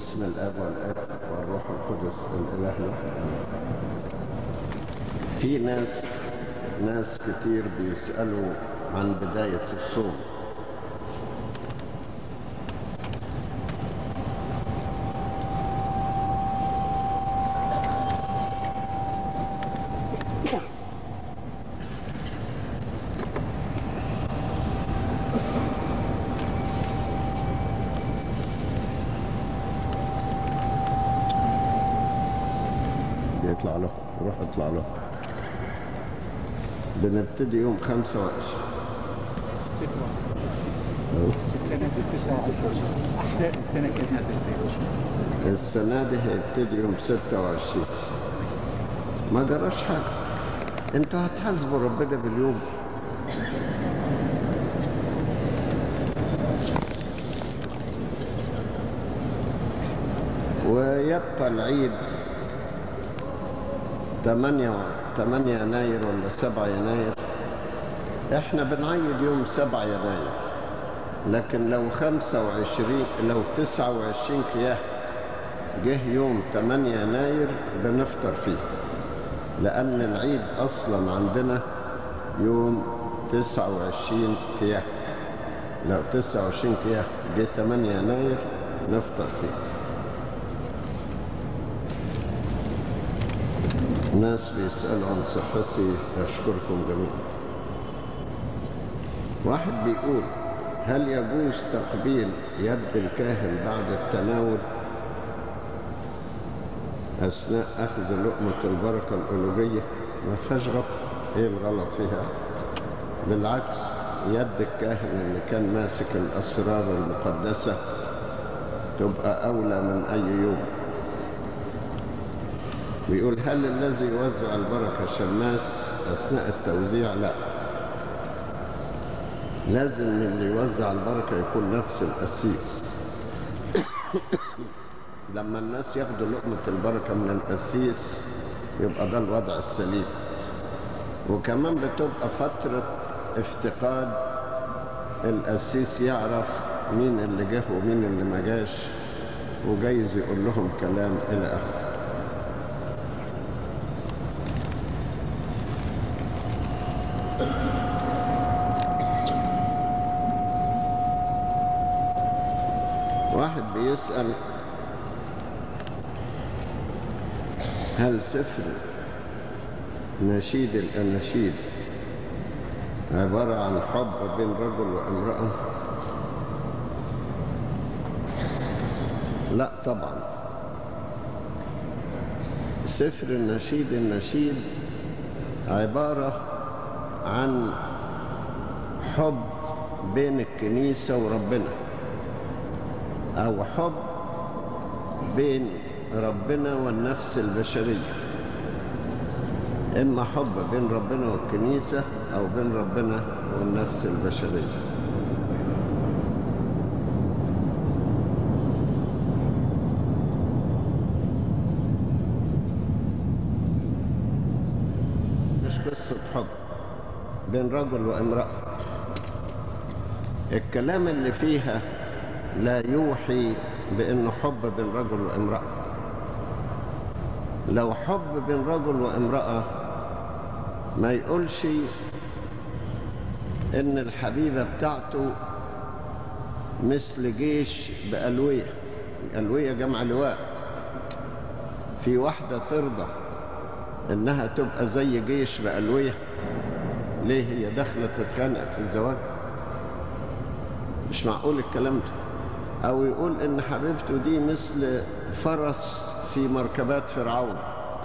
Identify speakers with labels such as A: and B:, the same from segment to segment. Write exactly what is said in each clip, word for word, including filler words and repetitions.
A: باسم الاب والابن والروح القدس الاله الواحد امين. في ناس ناس كتير بيسالوا عن بدايه الصوم. يطلع له روح اطلع له. بنبتدي يوم خمسة وعشرين السنة دي هيبتدي يوم ستة وعشرين. ما جراش حاجة، انتوا هتحاسبوا ربنا باليوم. ويبقى العيد تمانية يناير ولا سبعة يناير. احنا بنعيد يوم سبعة يناير، لكن لو خمسة وعشرين لو تسعة وعشرين كياك جه يوم تمانية يناير بنفطر فيه، لأن العيد أصلا عندنا يوم تسعة وعشرين كياك. لو تسعة وعشرين كياك جه تمانية يناير نفطر فيه. ناس بيسألوا عن صحتي، أشكركم جميعا. واحد بيقول: هل يجوز تقبيل يد الكاهن بعد التناول أثناء أخذ لقمة البركة الألوهية؟ ما فيهاش غلط. إيه الغلط فيها؟ بالعكس، يد الكاهن اللي كان ماسك الأسرار المقدسة تبقى أولى من أي يوم. بيقول: هل الذي يوزع البركة شماس أثناء التوزيع؟ لا، لازم اللي يوزع البركة يكون نفس القسيس. لما الناس ياخدوا لقمة البركة من القسيس يبقى ده الوضع السليم. وكمان بتبقى فترة افتقاد، القسيس يعرف مين اللي جه ومين اللي ما جاش، وجايز يقول لهم كلام إلى آخره. واحد بيسأل: هل سفر نشيد الأناشيد عبارة عن حب بين رجل وامرأة؟ لا طبعا. سفر النشيد النشيد عبارة عن حب بين الكنيسة وربنا، أو حب بين ربنا والنفس البشرية. إما حب بين ربنا والكنيسة أو بين ربنا والنفس البشرية. مش قصة حب بين رجل وامرأة. الكلام اللي فيها لا يوحي بأنه حب بين رجل وامرأة. لو حب بين رجل وامرأة ما يقولش إن الحبيبة بتاعته مثل جيش بألوية. ألوية جمع لواء. في واحدة ترضى إنها تبقى زي جيش بألوية؟ ليه؟ هي داخلة تتخانق في الزواج؟ مش معقول الكلام ده. أو يقول إن حبيبته دي مثل فرس في مركبات فرعون.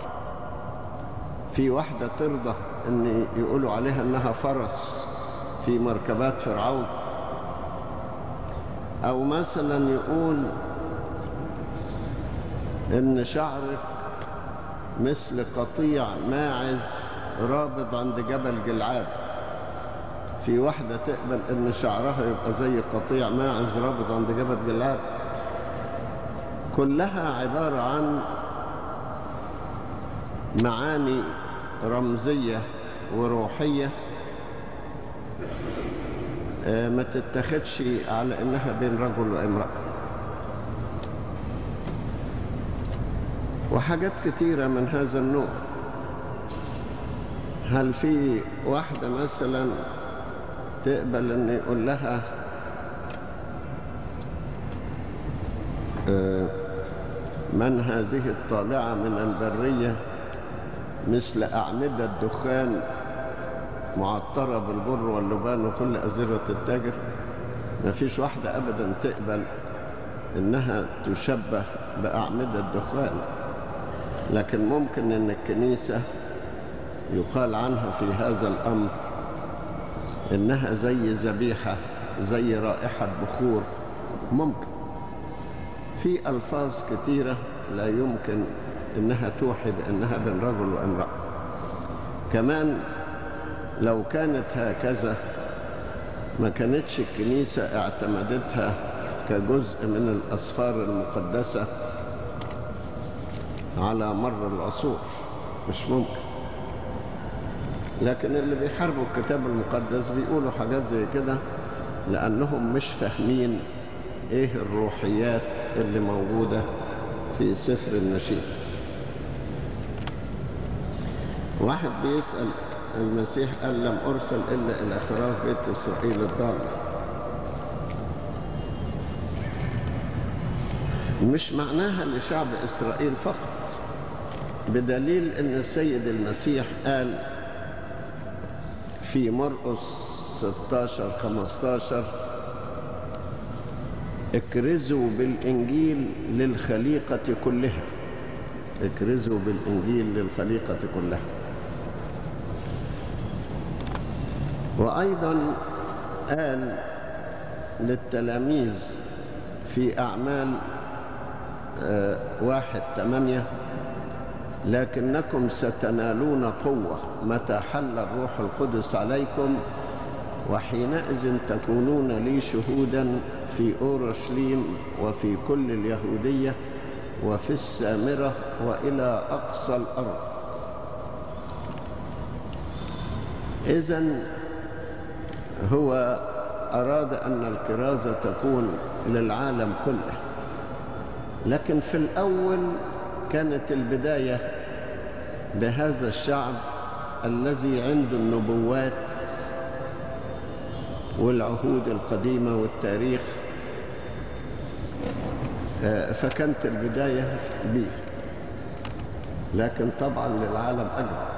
A: في واحدة ترضى إن يقولوا عليها إنها فرس في مركبات فرعون؟ أو مثلا يقول إن شعرك مثل قطيع ماعز رابض عند جبل جلعاد. في واحدة تقبل إن شعرها يبقى زي قطيع ماعز رابض عند جبل جلعاد؟ كلها عبارة عن معاني رمزية وروحية ما تتخذش على إنها بين رجل وامرأة. وحاجات كتيرة من هذا النوع. هل في واحدة مثلا تقبل ان يقول لها من هذه الطالعة من البرية مثل أعمدة الدخان معطرة بالبر واللبان وكل أزرة التاجر؟ ما فيش واحدة أبدا تقبل إنها تشبه بأعمدة الدخان، لكن ممكن إن الكنيسة يقال عنها في هذا الأمر إنها زي ذبيحة، زي رائحة بخور. ممكن في ألفاظ كتيرة لا يمكن إنها توحي بأنها بين رجل وامرأة. كمان لو كانت هكذا ما كانتش الكنيسة اعتمدتها كجزء من الأسفار المقدسة على مر العصور. مش ممكن. لكن اللي بيحاربوا الكتاب المقدس بيقولوا حاجات زي كده لأنهم مش فاهمين ايه الروحيات اللي موجودة في سفر النشيد. واحد بيسأل المسيح قال لم أرسل إلا إلى خراف بيت إسرائيل الضالة. مش معناها لشعب إسرائيل فقط، بدليل أن السيد المسيح قال في مرقس ستاشر خمستاشر اكرزوا بالإنجيل للخليقة كلها. اكرزوا بالإنجيل للخليقة كلها. وأيضا قال للتلاميذ في أعمال آه واحد ثمانية لكنكم ستنالون قوة متى حل الروح القدس عليكم وحينئذ تكونون لي شهودا في أورشليم وفي كل اليهودية وفي السامرة وإلى أقصى الأرض. إذن هو أراد أن الكرازة تكون للعالم كله، لكن في الأول كانت البداية بهذا الشعب الذي عنده النبوات والعهود القديمة والتاريخ، فكانت البداية به، لكن طبعا للعالم أجمع.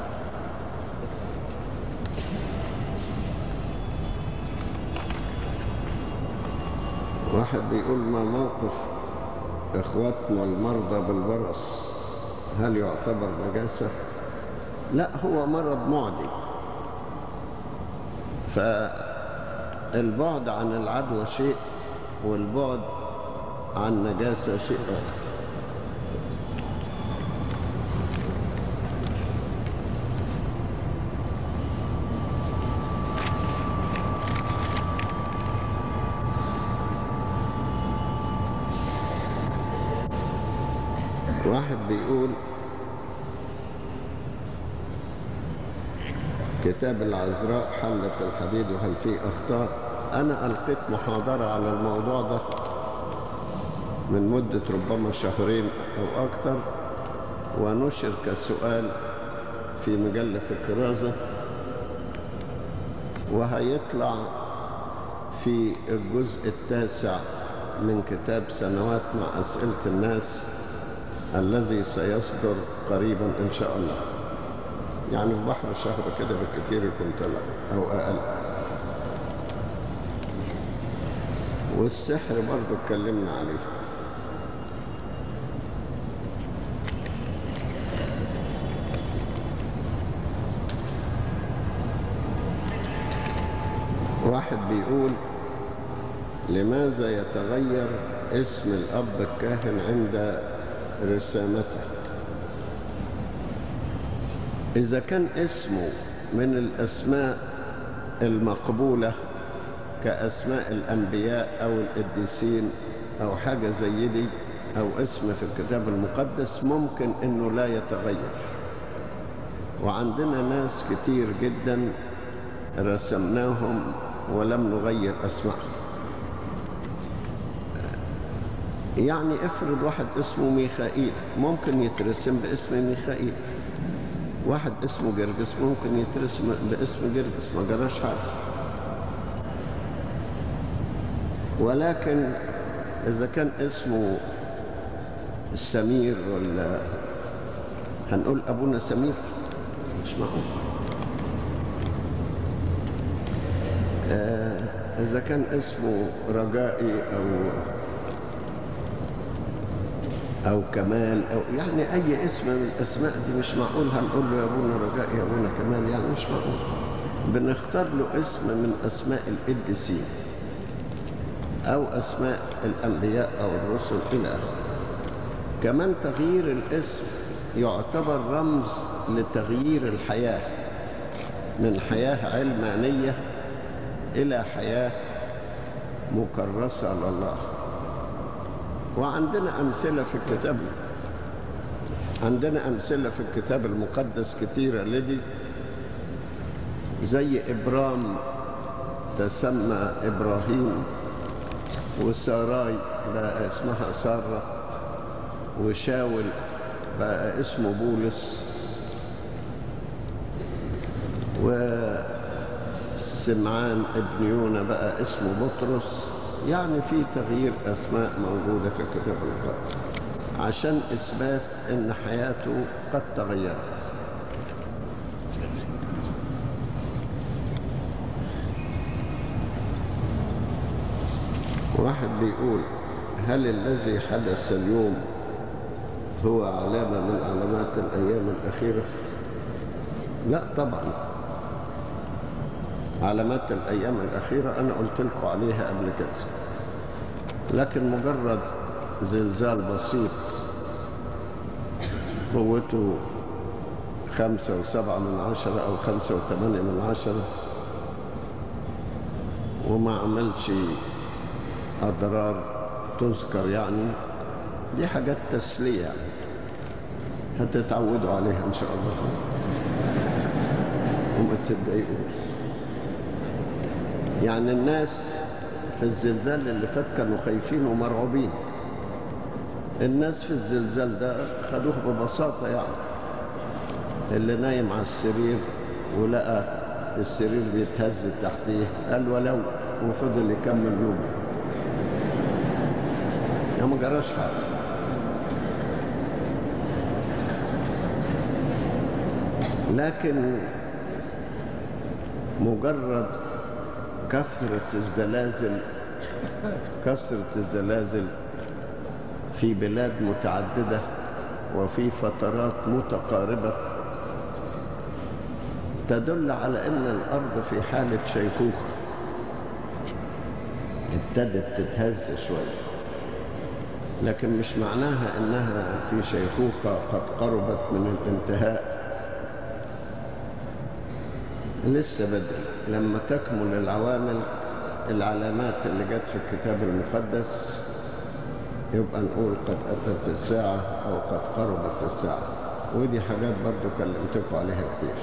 A: واحد بيقول ما موقف إخواتنا المرضى بالبرص؟ هل يعتبر نجاسة؟ لا، هو مرض معدي، فالبعد عن العدوى شيء والبعد عن نجاسة شيء آخر. واحد بيقول كتاب العذراء حلة الحديد وهل فيه أخطاء؟ أنا ألقيت محاضرة على الموضوع ده من مدة ربما شهرين أو أكثر، ونشر كسؤال في مجلة الكرازة، وهيطلع في الجزء التاسع من كتاب سنوات مع أسئلة الناس الذي سيصدر قريبا إن شاء الله، يعني في بحر شهر كده بالكثير يكون طلع أو أقل. والسحر برضو اتكلمنا عليه. واحد بيقول لماذا يتغير اسم الأب الكاهن عند رسامته؟ إذا كان اسمه من الأسماء المقبولة كأسماء الأنبياء أو القديسين أو حاجة زي دي، أو اسم في الكتاب المقدس، ممكن إنه لا يتغير. وعندنا ناس كتير جدا رسمناهم ولم نغير أسمائهم. يعني افرض واحد اسمه ميخائيل ممكن يترسم باسم ميخائيل، واحد اسمه جرجس ممكن يترسم باسم جرجس، ما جراش حاجة. ولكن إذا كان اسمه سمير ولا هنقول أبونا سمير؟ مش معقول. آه إذا كان اسمه رجائي أو أو كمال أو يعني أي اسم من الأسماء دي مش معقول هنقول له يا أبونا رجائي يا أبونا كمال، يعني مش معقول. بنختار له اسم من أسماء القديسين أو أسماء الأنبياء أو الرسل إلى آخره. كمان تغيير الاسم يعتبر رمز لتغيير الحياة من حياة علمانية إلى حياة مكرسة لله. وعندنا أمثلة في الكتاب عندنا أمثلة في الكتاب المقدس كتيرة لدي، زي إبرام تسمى إبراهيم، وساراي بقى اسمها سارة، وشاول بقى اسمه بولس، وسمعان ابن يونا بقى اسمه بطرس. يعني في تغيير أسماء موجودة في الكتاب المقدس عشان إثبات إن حياته قد تغيرت. واحد بيقول: هل الذي حدث اليوم هو علامة من علامات الأيام الأخيرة؟ لا طبعا، علامات الأيام الأخيرة أنا قلت لكم عليها قبل كده، لكن مجرد زلزال بسيط قوته خمسة وسبعة من عشرة أو خمسة وثمانية من عشرة وما عملش أضرار تذكر، يعني دي حاجات تسلية هتتعودوا عليها إن شاء الله وما تتضايقوش. يعني الناس في الزلزال اللي فات كانوا خايفين ومرعوبين، الناس في الزلزال ده خدوه ببساطة. يعني اللي نايم على السرير ولقى السرير بيتهز تحتيه قال ولو، وفضل يكمل يومه، يعني ما جراش حاجة. لكن مجرد كثرة الزلازل كثرة الزلازل في بلاد متعددة وفي فترات متقاربة تدل على أن الأرض في حالة شيخوخة، ابتدت تتهز شوية، لكن مش معناها أنها في شيخوخة قد قربت من الانتهاء. لسه بدري. لما تكمل العوامل العلامات اللي جت في الكتاب المقدس يبقى نقول قد أتت الساعة أو قد قربت الساعة، ودي حاجات برضو كلمتكم عليها كتير.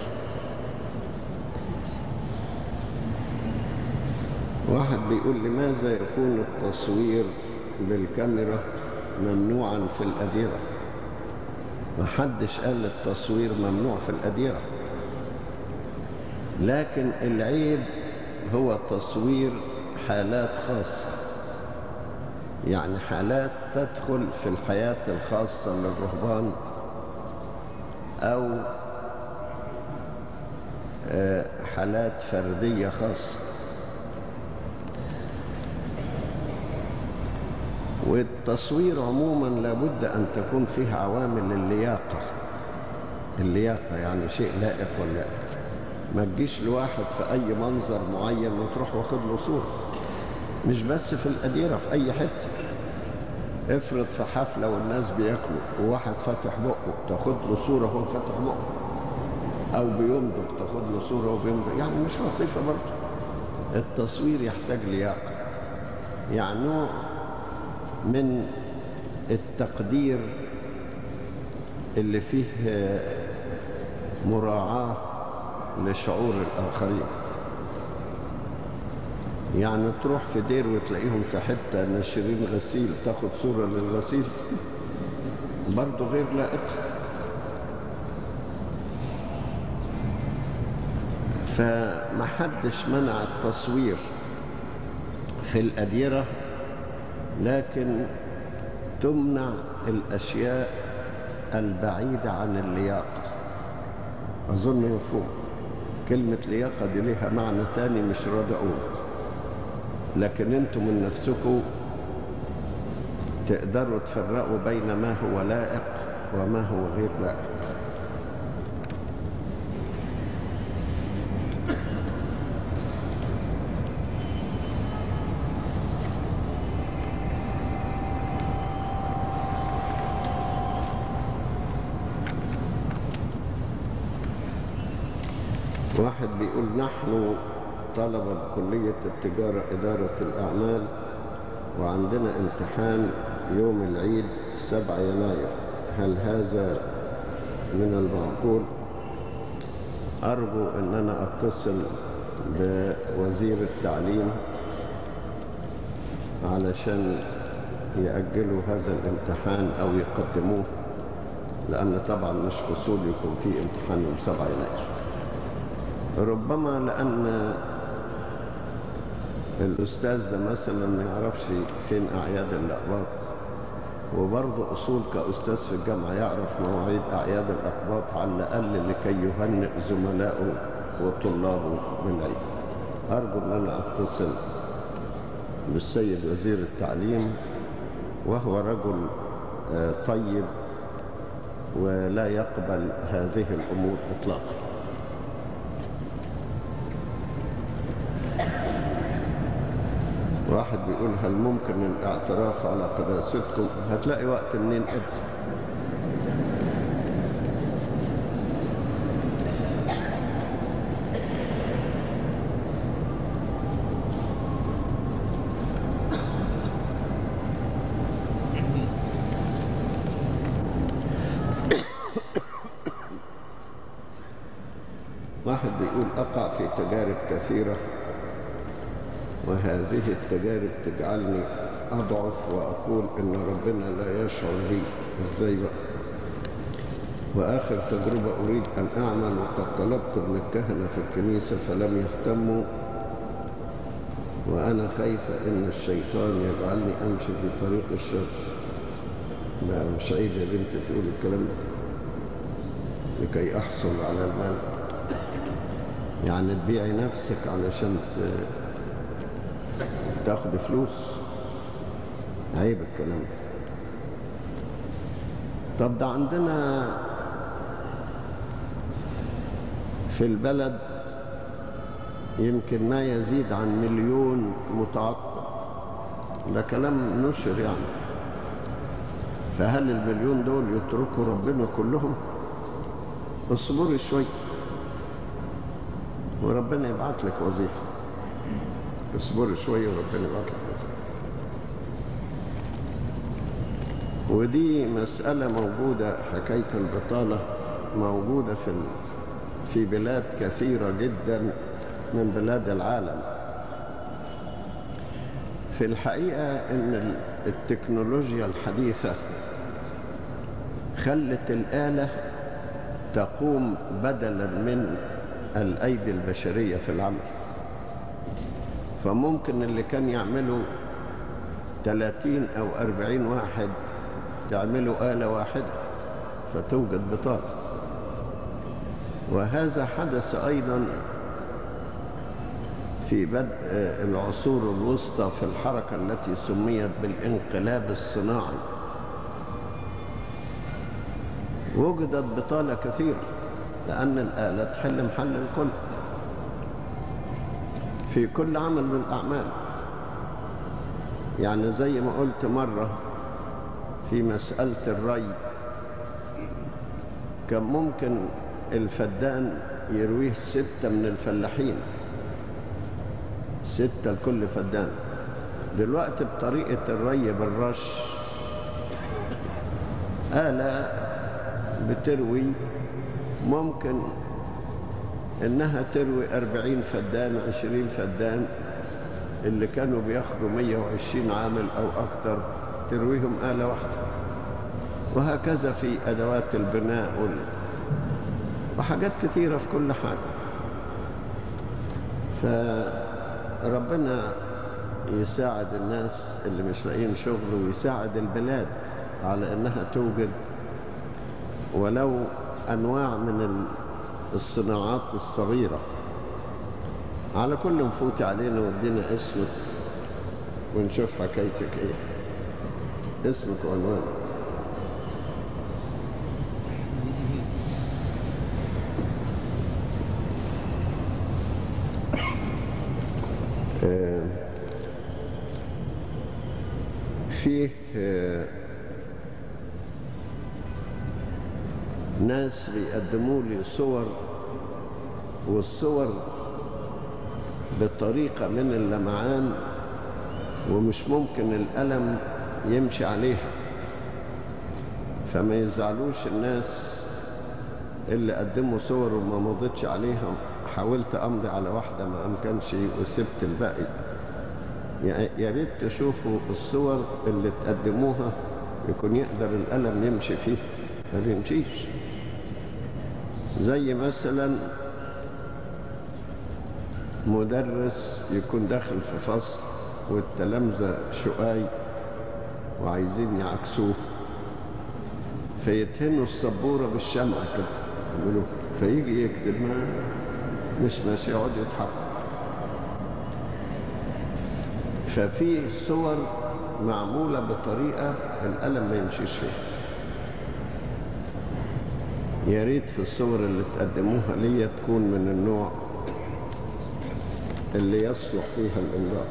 A: واحد بيقول: لماذا يكون التصوير بالكاميرا ممنوعا في الأديرة؟ ما حدش قال التصوير ممنوع في الأديرة، لكن العيب هو تصوير حالات خاصة، يعني حالات تدخل في الحياة الخاصة للرهبان أو حالات فردية خاصة. والتصوير عموما لابد أن تكون فيه عوامل اللياقة. اللياقة يعني شيء لائق ولا ما تجيش لواحد في أي منظر معين وتروح واخد له صورة. مش بس في الأديرة، في أي حتة. افرض في حفلة والناس بياكلوا وواحد فاتح بقه تاخد له صورة وهو فاتح بقه، أو بيمضغ تاخد له صورة وهو بيمضغ، يعني مش لطيفة برضه. التصوير يحتاج لياقة، يعني نوع من التقدير اللي فيه مراعاة لشعور الآخرين. يعني تروح في دير وتلاقيهم في حتة ناشرين غسيل، تاخد صورة للغسيل، برضو غير لائقة. فمحدش منع التصوير في الأديرة، لكن تمنع الأشياء البعيدة عن اللياقة. أظن مفهوم. كلمة لياقة دي ليها معنى تاني مش راضي أقوله، لكن أنتم من نفسكم تقدروا تفرقوا بين ما هو لائق وما هو غير لائق. واحد بيقول: نحن طلبة بكلية التجارة إدارة الأعمال، وعندنا امتحان يوم العيد سبعة يناير، هل هذا من المعقول؟ أرجو أن أنا أتصل بوزير التعليم علشان يأجلوا هذا الامتحان أو يقدموه، لأن طبعا مش أصول يكون فيه امتحان يوم سبعة يناير. ربما لأن الأستاذ ده مثلا ما يعرفش فين أعياد الأقباط، وبرضه أصول كأستاذ في الجامعة يعرف مواعيد أعياد الأقباط على الأقل لكي يهنئ زملائه وطلابه بالعيد. أرجو أن أنا أتصل بالسيد وزير التعليم، وهو رجل طيب ولا يقبل هذه الأمور إطلاقا. واحد بيقول: هل ممكن الاعتراف على قداستكم؟ هتلاقي وقت منين ابدا. واحد بيقول: أقع في تجارب كثيرة، وهذه التجارب تجعلني أضعف وأقول إن ربنا لا يشعر بي. إزاي بقى؟ وآخر تجربة أريد أن أعمل، وقد طلبت من الكهنة في الكنيسة فلم يهتموا، وأنا خايفة إن الشيطان يجعلني أمشي في طريق الشر. لا، مش عيب يا بنت تقول الكلام ده لكي أحصل على المال، يعني تبيعي نفسك علشان تاخد فلوس؟ عيب الكلام ده. طب ده عندنا في البلد يمكن ما يزيد عن مليون متعطل، ده كلام نشر يعني. فهل المليون دول يتركوا ربنا كلهم؟ اصبري شوي وربنا يبعت لك وظيفة. اصبري شوية وربنا يبعت لك وظيفة. ودي مسألة موجودة، حكاية البطالة موجودة في في بلاد كثيرة جدا من بلاد العالم. في الحقيقة إن التكنولوجيا الحديثة خلت الآلة تقوم بدلا من الأيدي البشرية في العمل. فممكن اللي كان يعمله ثلاثين أو أربعين واحد تعمله آلة واحدة، فتوجد بطالة. وهذا حدث أيضا في بدء العصور الوسطى في الحركة التي سميت بالانقلاب الصناعي. وجدت بطالة كثيرة لأن الآلة تحل محل الكل في كل عمل من الأعمال. يعني زي ما قلت مرة في مسألة الري، كان ممكن الفدان يرويه ستة من الفلاحين، ستة لكل فدان. دلوقتي بطريقة الري بالرش، آلة بتروي ممكن إنها تروي أربعين فدان عشرين فدان اللي كانوا بياخدوا مية وعشرين عامل أو أكتر ترويهم آلة واحدة. وهكذا في أدوات البناء وال... وحاجات كتيرة في كل حاجة. فربنا يساعد الناس اللي مش لاقيين شغل، ويساعد البلاد على أنها توجد ولو أنواع من الصناعات الصغيرة. على كل نفوت علينا ودينا اسمك ونشوف حكايتك ايه، اسمك وعنوانك. آه فيه آه ناس بيقدموا لي صور، والصور بطريقة من اللمعان ومش ممكن القلم يمشي عليها، فما يزعلوش الناس اللي قدموا صور وما مضيتش عليها. حاولت أمضي على واحدة ما أمكنش وسبت الباقي. يا ريت تشوفوا الصور اللي تقدموها يكون يقدر القلم يمشي فيه، ما بيمشيش. زي مثلا مدرس يكون داخل في فصل والتلامذة شقاي وعايزين يعكسوه، فيتهنوا السبورة بالشمع كده يعملوه، فيجي يكتب ما مش ماشي، يقعد يضحك. ففي صور معمولة بطريقة القلم ما يمشيش فيها. يا ريت في الصور اللي تقدموها ليا تكون من النوع اللي يصلح فيها الإملاء.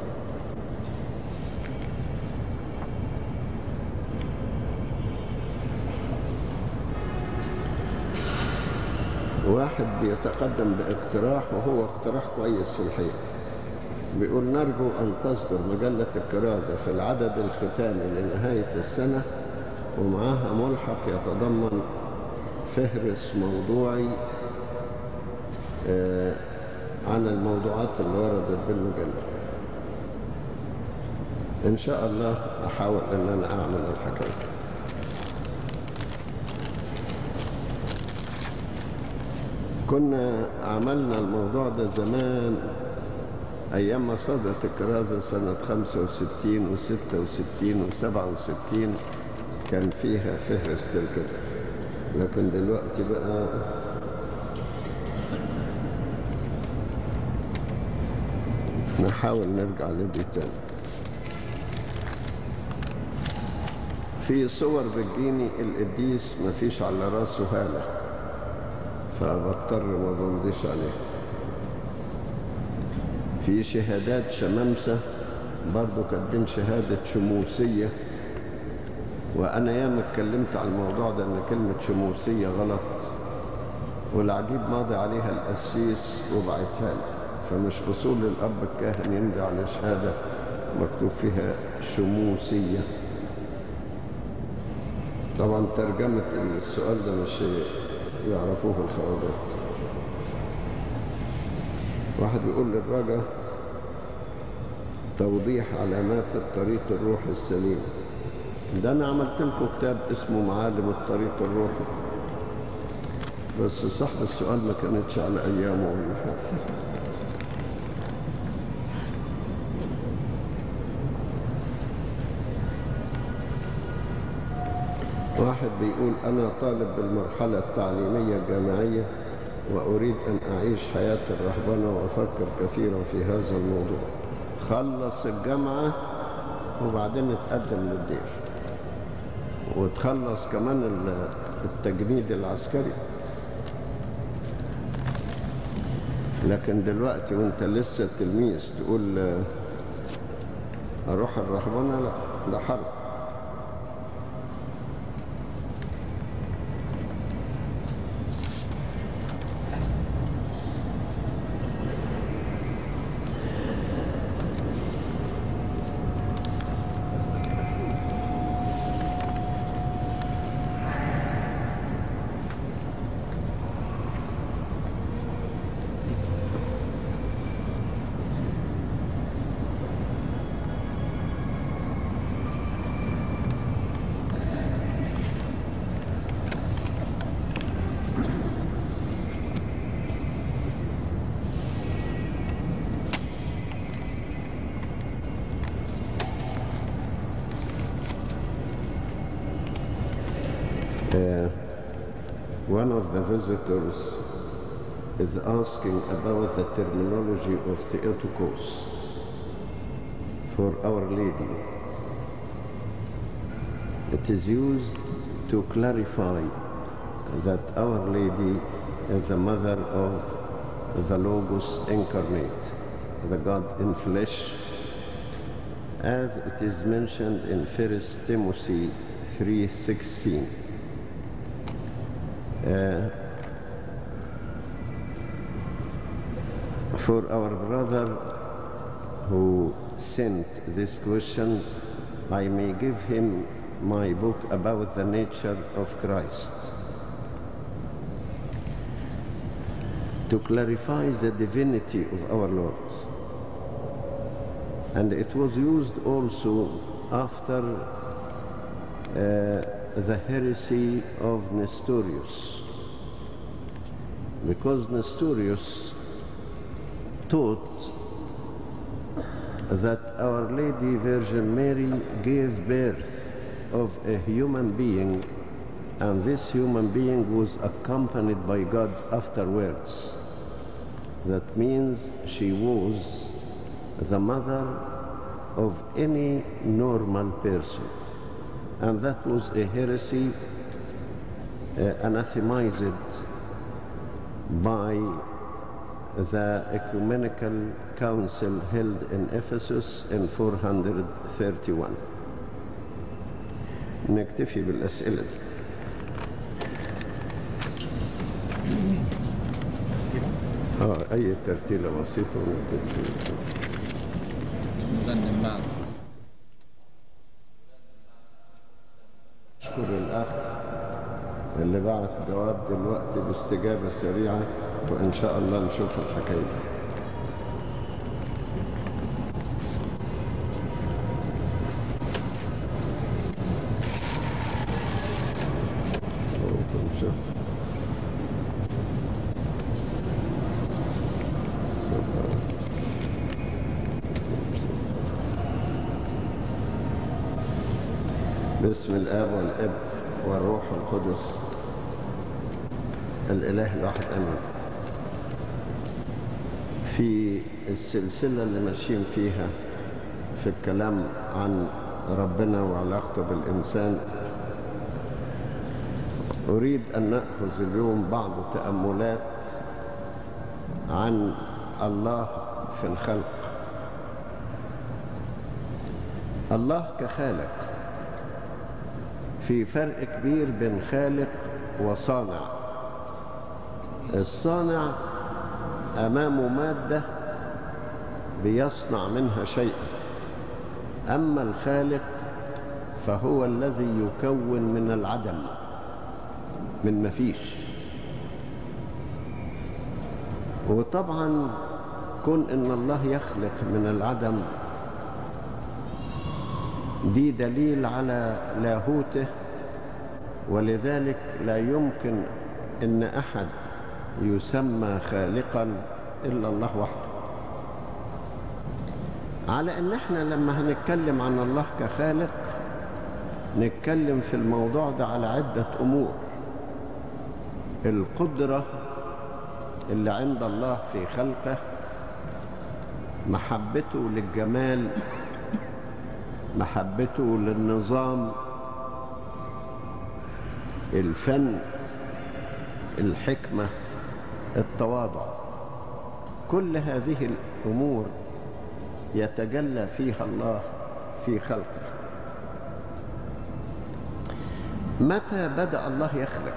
A: واحد بيتقدم باقتراح وهو اقتراح كويس في الحقيقة، بيقول نرجو أن تصدر مجلة الكرازة في العدد الختامي لنهاية السنة ومعها ملحق يتضمن فهرس موضوعي آه عن الموضوعات اللي وردت بالمجلة. إن شاء الله أحاول أن أنا أعمل الحكاية. كنا عملنا الموضوع ده زمان أيام ما صدرت الكرازة سنة خمسة وستين وستة وستين وسبعة وستين، كان فيها فهرس الكتب. لكن دلوقتي بقى نحاول نرجع لدي تاني. في صور بتجيني القديس مفيش على راسه هالة، فبضطر ما بمضيش عليه. في شهادات شمامسة برضو كاتبين شهادة شموسية، وأنا ياما اتكلمت عن الموضوع ده إن كلمة شموسية غلط، والعجيب ماضي عليها القسيس وبعتها لي، فمش بصول الأب الكاهن يمضي على شهادة مكتوب فيها شموسية. طبعا ترجمة السؤال ده مش يعرفوه الخواجات. واحد بيقول للرجا توضيح علامات الطريق الروحي السليم. ده أنا عملت لكم كتاب اسمه معالم الطريق الروحي، بس صاحب السؤال ما كانتش على أيامه ولا حاجة. واحد بيقول أنا طالب بالمرحلة التعليمية الجامعية وأريد أن أعيش حياة الرهبنة وأفكر كثيرا في هذا الموضوع. خلص الجامعة وبعدين اتقدم للدير، وتخلص كمان التجنيد العسكري. لكن دلوقتي وانت لسه تلميذ تقول أروح الرهبنة، لا، ده حرب. one of the visitors is asking about the terminology of Theotokos for Our Lady. It is used to clarify that Our Lady is the mother of the Logos incarnate, the God in flesh, as it is mentioned in First Timothy three sixteen. Uh, for our brother who sent this question, I may give him my book about the nature of Christ to clarify the divinity of our Lord. And it was used also after uh, the heresy of Nestorius, because Nestorius taught that Our Lady Virgin Mary gave birth of a human being, and this human being was accompanied by God afterwards. That means she was the mother of any normal person. And that was a heresy uh, anathemized by the Ecumenical Council held in Ephesus in four hundred thirty-one. نكتفي بالأسئلة دي. آه أي ترتيلة بسيطة ونبتدي.
B: نغنم معا.
A: أشكر الأخ اللي بعت جواب دلوقتي باستجابة سريعة، وإن شاء الله نشوف الحكاية دي. باسم الآب والابن والروح القدس الإله الواحد آمين. في السلسلة اللي ماشيين فيها في الكلام عن ربنا وعلاقته بالإنسان، أريد أن نأخذ اليوم بعض تأملات عن الله في الخلق. الله كخالق، في فرق كبير بين خالق وصانع. الصانع أمامه مادة بيصنع منها شيئا، أما الخالق فهو الذي يكون من العدم، من مفيش. وطبعا كون إن الله يخلق من العدم دي دليل على لاهوته، ولذلك لا يمكن ان احد يسمى خالقا الا الله وحده. على ان احنا لما هنتكلم عن الله كخالق نتكلم في الموضوع ده على عدة امور: القدرة اللي عند الله في خلقه، محبته للجمال، محبته للنظام، الفن، الحكمة، التواضع. كل هذه الأمور يتجلى فيها الله في خلقه. متى بدأ الله يخلق؟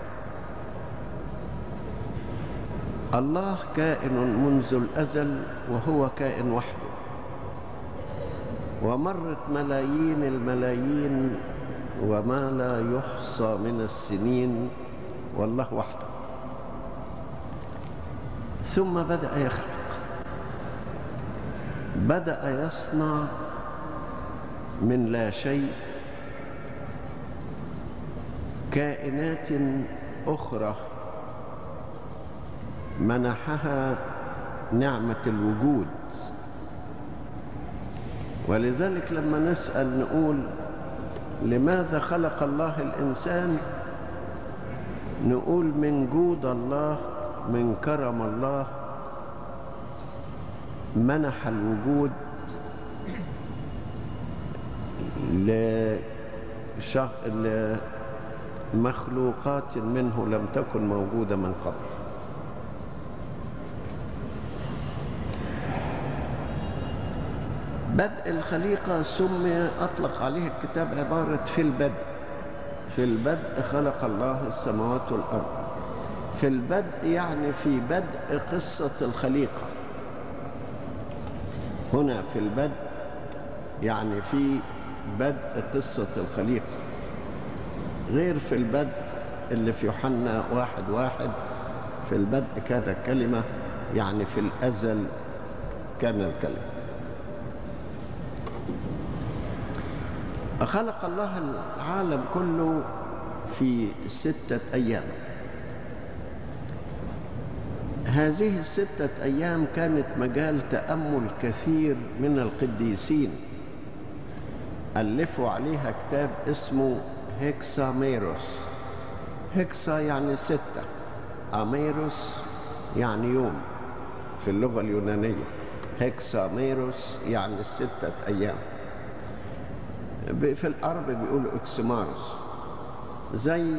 A: الله كائن منذ الأزل وهو كائن وحده، ومرت ملايين الملايين وما لا يحصى من السنين والله وحده، ثم بدأ يخلق، بدأ يصنع من لا شيء كائنات أخرى منحها نعمة الوجود. ولذلك لما نسأل نقول لماذا خلق الله الإنسان، نقول من جود الله، من كرم الله، منح الوجود لمخلوقات منه لم تكن موجودة من قبل. بدء الخليقة سمي، أطلق عليه الكتاب عبارة في البدء. في البدء خلق الله السماوات والأرض. في البدء يعني في بدء قصة الخليقة. هنا في البدء يعني في بدء قصة الخليقة، غير في البدء اللي في يوحنا واحد واحد. في البدء كان الكلمة، يعني في الأزل كان الكلمة. خلق الله العالم كله في ستة أيام. هذه الستة أيام كانت مجال تأمل كثير من القديسين، ألفوا عليها كتاب اسمه هكساميروس. هكسا يعني ستة، أميروس يعني يوم في اللغة اليونانية. هكساميروس يعني الستة أيام. في العرب بيقولوا اكسماروس، زي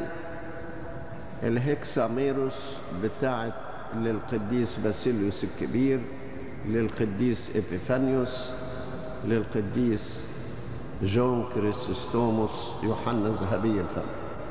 A: الهكساميروس بتاعت للقديس باسيليوس الكبير، للقديس إبيفانيوس، للقديس جون كريسوستوموس، يوحنا ذهبي الفم.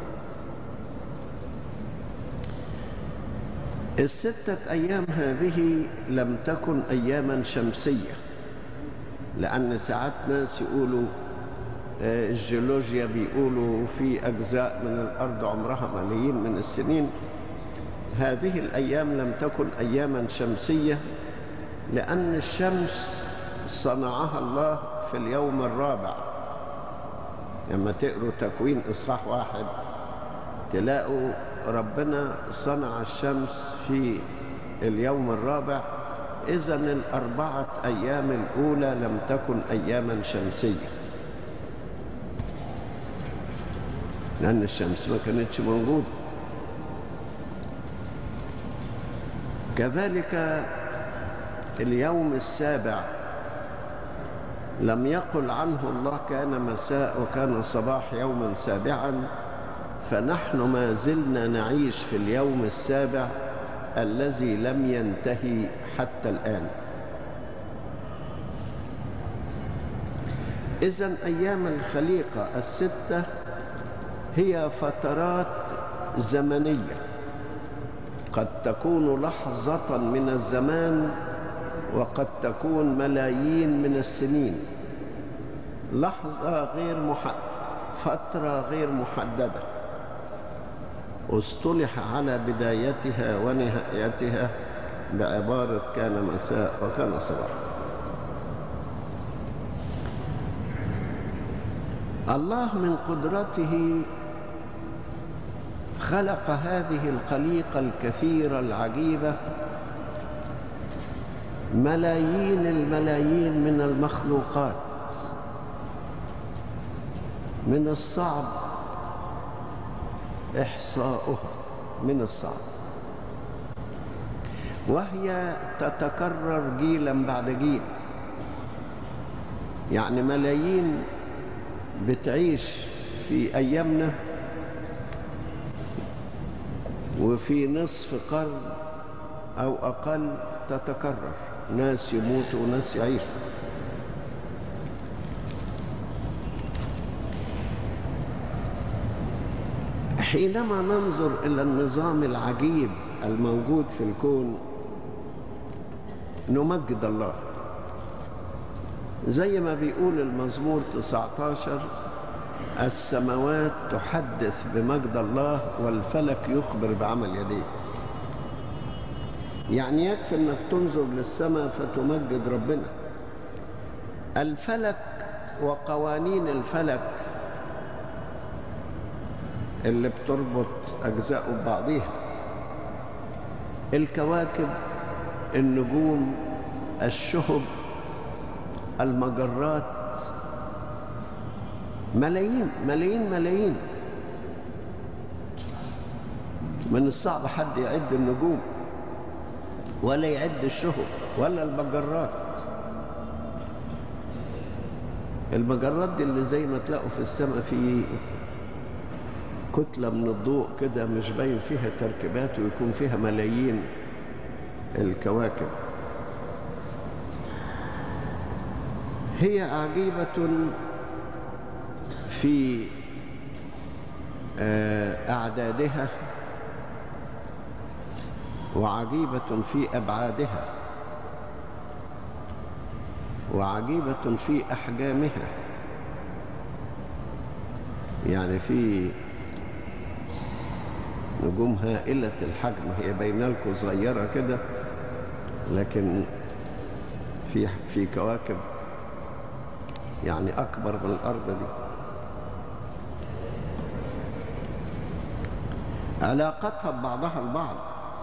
A: الستة أيام هذه لم تكن أياما شمسية، لأن ساعات ناس يقولوا الجيولوجيا بيقولوا في أجزاء من الأرض عمرها ملايين من السنين. هذه الأيام لم تكن أياما شمسية، لأن الشمس صنعها الله في اليوم الرابع. لما تقروا تكوين إصحاح واحد تلاقوا ربنا صنع الشمس في اليوم الرابع. إذن الأربعة أيام الأولى لم تكن أياما شمسية، لأن الشمس ما كانتش موجودة. كذلك اليوم السابع لم يقل عنه الله كان مساء وكان صباح يوما سابعا، فنحن ما زلنا نعيش في اليوم السابع الذي لم ينتهي حتى الآن. إذن أيام الخليقة الستة هي فترات زمنية، قد تكون لحظة من الزمان وقد تكون ملايين من السنين. لحظة غير محددة، فترة غير محددة، اصطلح على بدايتها ونهايتها بعبارة كان مساء وكان صباح. الله من قدرته خلق هذه الخليقة الكثيرة العجيبة، ملايين الملايين من المخلوقات، من الصعب إحصاؤها، من الصعب، وهي تتكرر جيلا بعد جيل. يعني ملايين بتعيش في أيامنا، وفي نصف قرن أو أقل تتكرر، ناس يموتوا وناس يعيشوا. حينما ننظر إلى النظام العجيب الموجود في الكون نمجد الله، زي ما بيقول المزمور تسعة عشر: السماوات تحدث بمجد الله والفلك يخبر بعمل يديه. يعني يكفي انك تنظر للسماء فتمجد ربنا. الفلك وقوانين الفلك اللي بتربط أجزاء ببعضها، الكواكب، النجوم، الشهب، المجرات، ملايين ملايين ملايين. من الصعب حد يعد النجوم ولا يعد الشهب ولا المجرات. المجرات دي اللي زي ما تلاقوا في السماء في كتلة من الضوء كده مش باين فيها تركيبات، ويكون فيها ملايين الكواكب. هي عجيبة في أعدادها وعجيبة في أبعادها وعجيبة في أحجامها. يعني في نجوم هائلة الحجم، هي باينة لكم صغيرة كده، لكن في في كواكب يعني أكبر من الأرض دي. علاقتها ببعضها البعض.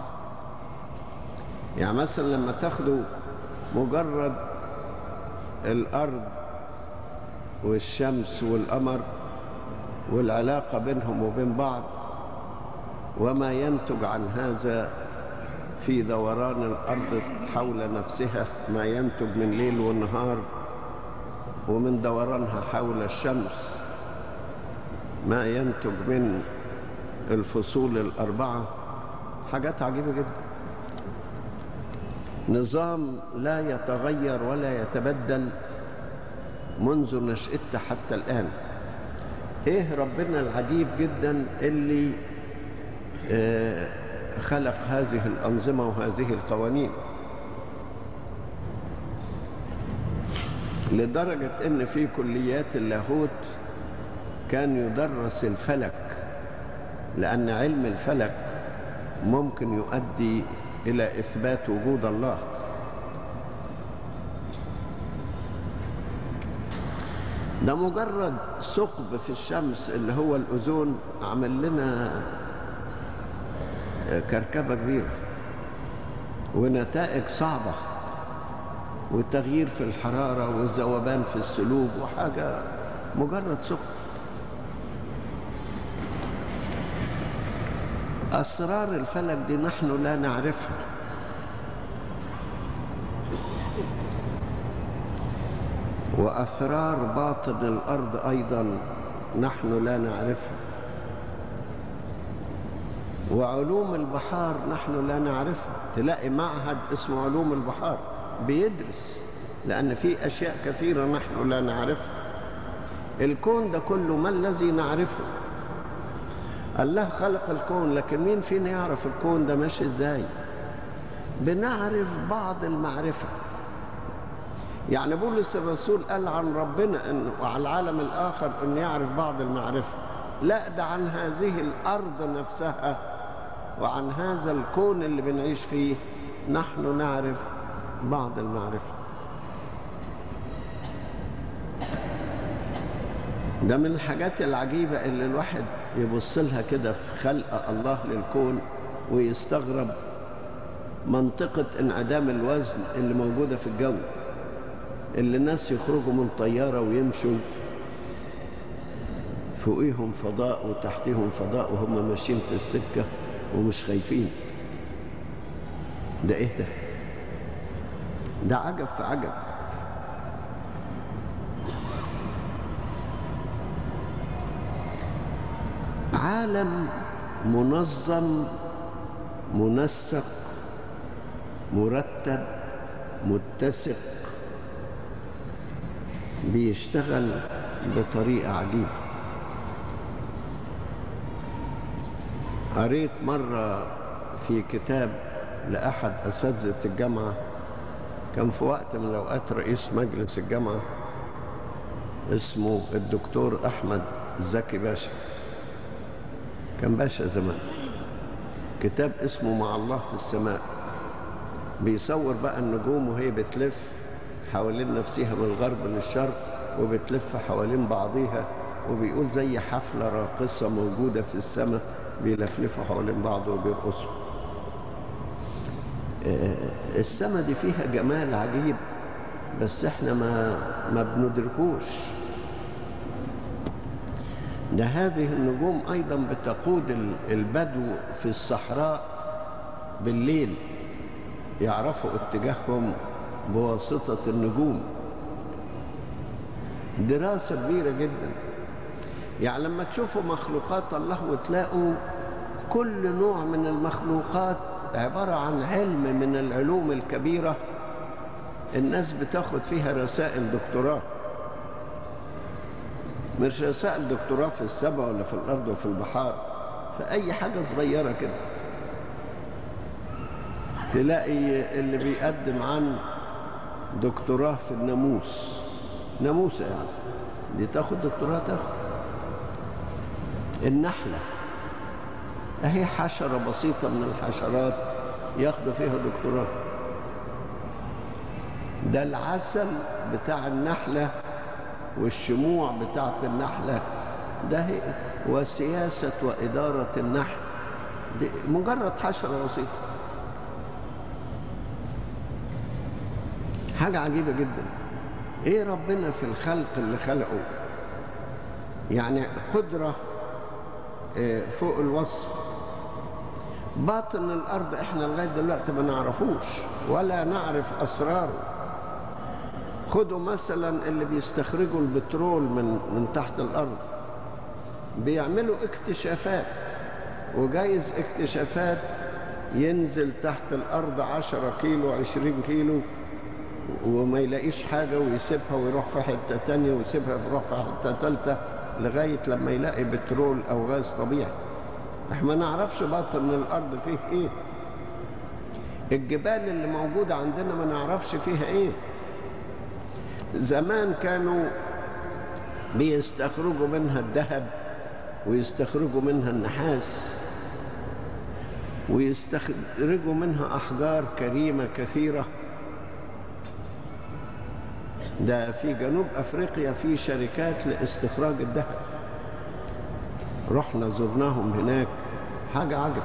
A: يعني مثلا لما تاخدوا مجرد الأرض والشمس والقمر والعلاقة بينهم وبين بعض، وما ينتج عن هذا في دوران الأرض حول نفسها، ما ينتج من ليل ونهار، ومن دورانها حول الشمس ما ينتج من الفصول الأربعة، حاجات عجيبة جدا. نظام لا يتغير ولا يتبدل منذ نشأته حتى الآن. إيه ربنا العجيب جدا اللي آه خلق هذه الأنظمة وهذه القوانين، لدرجة إن في كليات اللاهوت كان يدرس الفلك، لأن علم الفلك ممكن يؤدي إلى إثبات وجود الله. ده مجرد ثقب في الشمس اللي هو الأوزون عمل لنا كركبة كبيرة ونتائج صعبة، والتغيير في الحرارة والذوبان في السلوب، وحاجة مجرد ثقب. أسرار الفلك دي نحن لا نعرفها، وأسرار باطن الأرض أيضا نحن لا نعرفها، وعلوم البحار نحن لا نعرفها. تلاقي معهد اسمه علوم البحار بيدرس، لأن في أشياء كثيرة نحن لا نعرفها. الكون ده كله ما الذي نعرفه؟ الله خلق الكون، لكن مين فينا يعرف الكون ده ماشي ازاي؟ بنعرف بعض المعرفة. يعني بولس الرسول قال عن ربنا إن وعلى العالم الآخر أن يعرف بعض المعرفة، لا ده عن هذه الأرض نفسها وعن هذا الكون اللي بنعيش فيه نحن نعرف بعض المعرفة. ده من الحاجات العجيبة اللي الواحد يبص لها كده في خلق الله للكون ويستغرب منطقة انعدام الوزن اللي موجودة في الجو، اللي الناس يخرجوا من طيارة ويمشوا فوقيهم فضاء وتحتيهم فضاء وهم ماشيين في السكة ومش خايفين. ده ايه ده؟ ده عجب في عجب. عالم منظم منسق مرتب متسق بيشتغل بطريقة عجيبة. قريت مرة في كتاب لأحد أساتذة الجامعة، كان في وقت من الأوقات رئيس مجلس الجامعة، اسمه الدكتور أحمد زكي باشا، كان باشا زمان. كتاب اسمه مع الله في السماء، بيصور بقى النجوم وهي بتلف حوالين نفسها من الغرب للشرق وبتلف حوالين بعضيها، وبيقول زي حفلة راقصة موجودة في السماء بيلفلفوا حوالين بعض وبيرقصوا. السماء دي فيها جمال عجيب، بس احنا ما ما بندركوش. ده هذه النجوم أيضا بتقود البدو في الصحراء بالليل، يعرفوا اتجاههم بواسطة النجوم. دراسة كبيرة جدا. يعني لما تشوفوا مخلوقات الله وتلاقوا كل نوع من المخلوقات عبارة عن علم من العلوم الكبيرة الناس بتاخد فيها رسائل دكتوراه، مش رسائل دكتوراه في السماء ولا في الأرض وفي البحار، في أي حاجة صغيرة كده. تلاقي اللي بيقدم عن دكتوراه في الناموس، ناموسة يعني، دي تاخد دكتوراه. تاخد النحلة أهي حشرة بسيطة من الحشرات ياخدوا فيها دكتوراه. ده العسل بتاع النحلة والشموع بتاعت النحلة ده هي، وسياسة وإدارة النحل دي مجرد حشرة بسيطة. حاجة عجيبة جدا. ايه ربنا في الخلق اللي خلقه، يعني قدرة فوق الوصف. باطن الأرض احنا لغاية دلوقتي ما نعرفوش ولا نعرف أسراره. خدوا مثلا اللي بيستخرجوا البترول من من تحت الأرض، بيعملوا اكتشافات، وجايز اكتشافات ينزل تحت الأرض عشرة كيلو عشرين كيلو وما يلاقيش حاجة ويسيبها ويروح في حتة تانية ويسيبها ويروح في حتة تالتة لغاية لما يلاقي بترول أو غاز طبيعي. احنا ما نعرفش باطن الأرض فيه ايه. الجبال اللي موجودة عندنا ما نعرفش فيها ايه. زمان كانوا بيستخرجوا منها الذهب ويستخرجوا منها النحاس ويستخرجوا منها أحجار كريمة كثيرة. ده في جنوب أفريقيا في شركات لاستخراج الذهب، رحنا زرناهم هناك، حاجة عجب.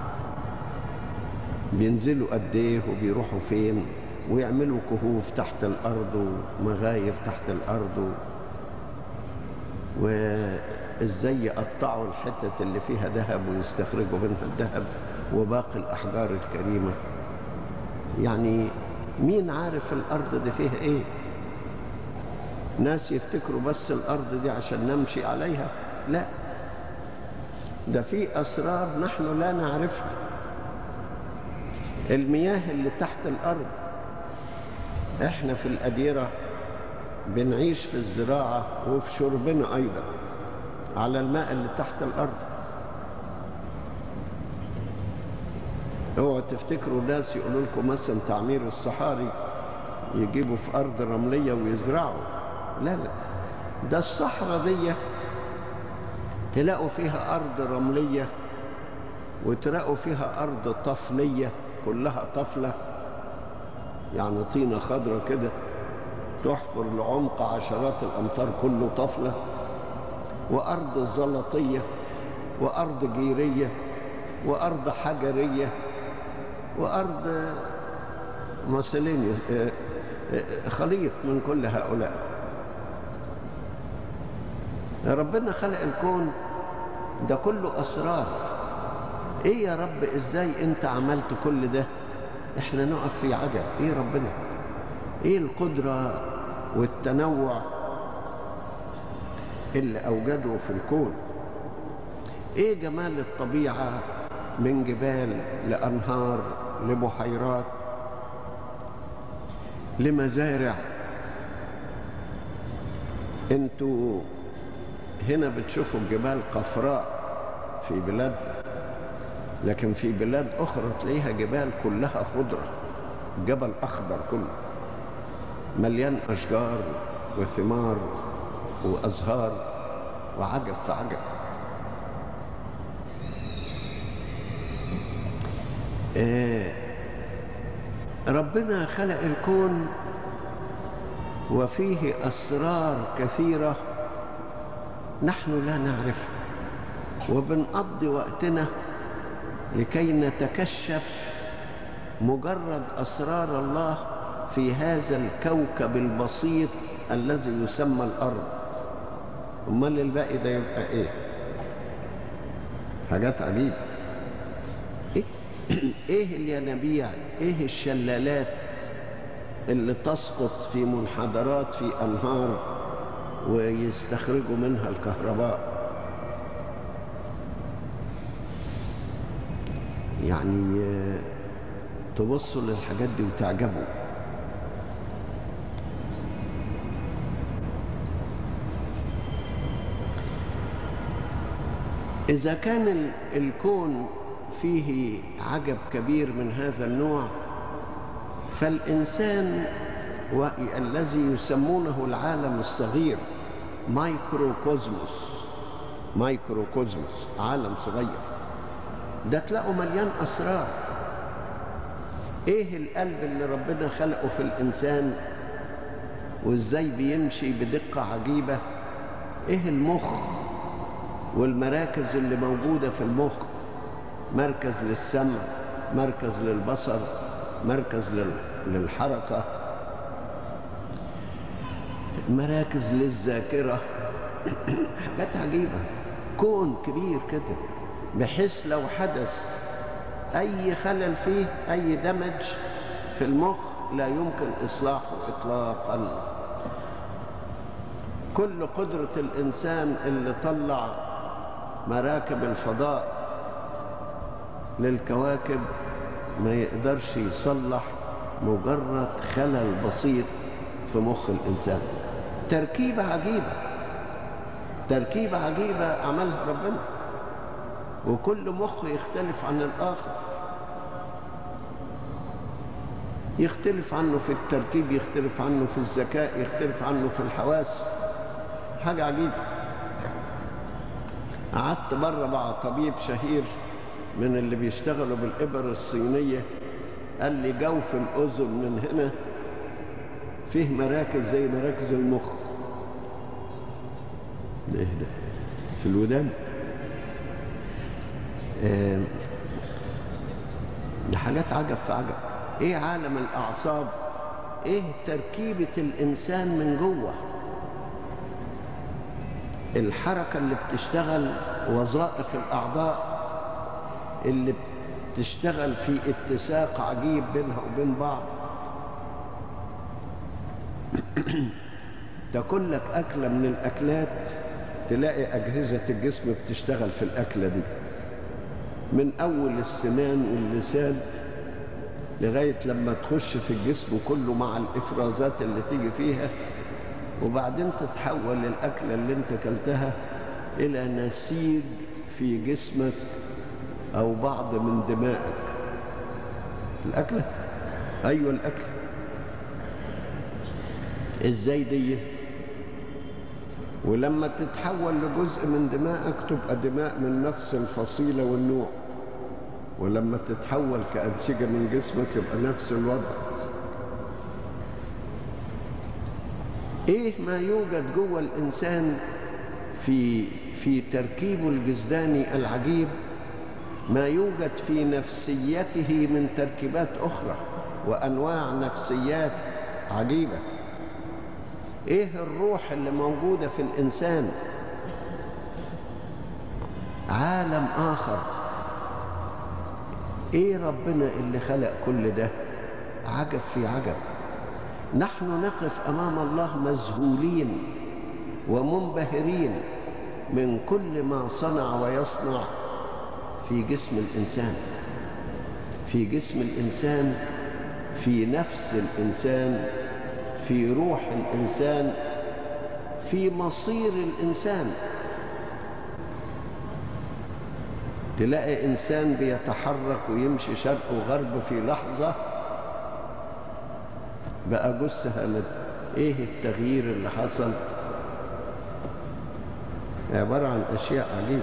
A: بينزلوا قد ايه وبيروحوا فين ويعملوا كهوف تحت الأرض ومغاير تحت الأرض، وإزاي يقطعوا الحتت اللي فيها ذهب ويستخرجوا منها الذهب وباقي الأحجار الكريمة. يعني مين عارف الأرض دي فيها إيه؟ ناس يفتكروا بس الأرض دي عشان نمشي عليها، لا، ده في أسرار نحن لا نعرفها. المياه اللي تحت الأرض، احنا في الأديرة بنعيش في الزراعة وفي شربنا أيضا على الماء اللي تحت الأرض. اوعوا تفتكروا ناس يقولوا لكم مثلا تعمير الصحاري يجيبوا في أرض رملية ويزرعوا، لا لا، ده الصحراء دي تلاقوا فيها أرض رملية وتلاقوا فيها أرض طفلية كلها طفلة، يعني طينة خضرة كده تحفر لعمق عشرات الأمتار كله طفلة، وأرض زلطية وأرض جيرية وأرض حجرية وأرض مسليني، خليط من كل هؤلاء. ربنا خلق الكون ده كله أسرار. إيه يا رب إزاي أنت عملت كل ده؟ إحنا نقف في عجب. إيه ربنا؟ إيه القدرة والتنوع اللي أوجده في الكون؟ إيه جمال الطبيعة من جبال لأنهار لبحيرات لمزارع. انتوا هنا بتشوفوا الجبال قفراء في بلادنا، لكن في بلاد أخرى تلاقيها جبال كلها خضرة، جبل أخضر كله مليان أشجار وثمار وأزهار وعجب فعجب. آه ربنا خلق الكون وفيه أسرار كثيرة نحن لا نعرفها، وبنقضي وقتنا لكي نتكشف مجرد أسرار الله في هذا الكوكب البسيط الذي يسمى الأرض. امال الباقي ده يبقى ايه؟ حاجات عجيبة. ايه ايه الينابيع، ايه الشلالات اللي تسقط في منحدرات في انهار ويستخرجوا منها الكهرباء؟ يعني تبصوا للحاجات دي وتعجبوا. إذا كان الكون فيه عجب كبير من هذا النوع، فالإنسان الذي يسمونه العالم الصغير مايكروكوزموس، مايكروكوزموس عالم صغير، ده تلاقوا مليان أسرار. إيه القلب اللي ربنا خلقه في الإنسان وإزاي بيمشي بدقة عجيبة؟ إيه المخ والمراكز اللي موجودة في المخ؟ مركز للسمع، مركز للبصر، مركز للحركة، مراكز للذاكرة. حاجات عجيبة، كون كبير كده، بحيث لو حدث أي خلل فيه، أي دمج في المخ، لا يمكن إصلاحه إطلاقا. كل قدرة الإنسان اللي طلع مراكب الفضاء للكواكب ما يقدرش يصلح مجرد خلل بسيط في مخ الإنسان. تركيبة عجيبة، تركيبة عجيبة عملها ربنا، وكل مخ يختلف عن الآخر، يختلف عنه في التركيب، يختلف عنه في الذكاء، يختلف عنه في الحواس. حاجة عجيبة. قعدت بره مع طبيب شهير من اللي بيشتغلوا بالإبر الصينية، قال لي جوف الأذن من هنا فيه مراكز زي مراكز المخ. ايه ده؟ في الودان. آه دي حاجات عجب في عجب. ايه عالم الأعصاب، ايه تركيبة الإنسان من جوه، الحركة اللي بتشتغل، وظائف الأعضاء اللي بتشتغل في اتساق عجيب بينها وبين بعض. تاكل لك أكلة من الأكلات تلاقي أجهزة الجسم بتشتغل في الأكلة دي، من أول السنان واللسان لغاية لما تخش في الجسم كله مع الإفرازات اللي تيجي فيها، وبعدين تتحول الأكلة اللي انت كلتها إلى نسيج في جسمك أو بعض من دمائك. الأكلة، أيوة الأكلة. إزاي دي؟ ولما تتحول لجزء من دمائك تبقى دماء من نفس الفصيلة والنوع، ولما تتحول كأنسجة من جسمك يبقى نفس الوضع. ايه ما يوجد جوه الانسان في في تركيبه الجسداني العجيب، ما يوجد في نفسيته من تركيبات اخرى وانواع نفسيات عجيبه. ايه الروح اللي موجوده في الانسان، عالم اخر. ايه ربنا اللي خلق كل ده، عجب في عجب. نحن نقف أمام الله مذهولين ومنبهرين من كل ما صنع ويصنع في جسم الإنسان، في جسم الإنسان، في نفس الإنسان، في روح الإنسان، في مصير الإنسان. تلاقي إنسان بيتحرك ويمشي شرق وغرب في لحظة بقى جثة هامدة. ايه التغيير اللي حصل؟ عبارة عن اشياء عجيبة.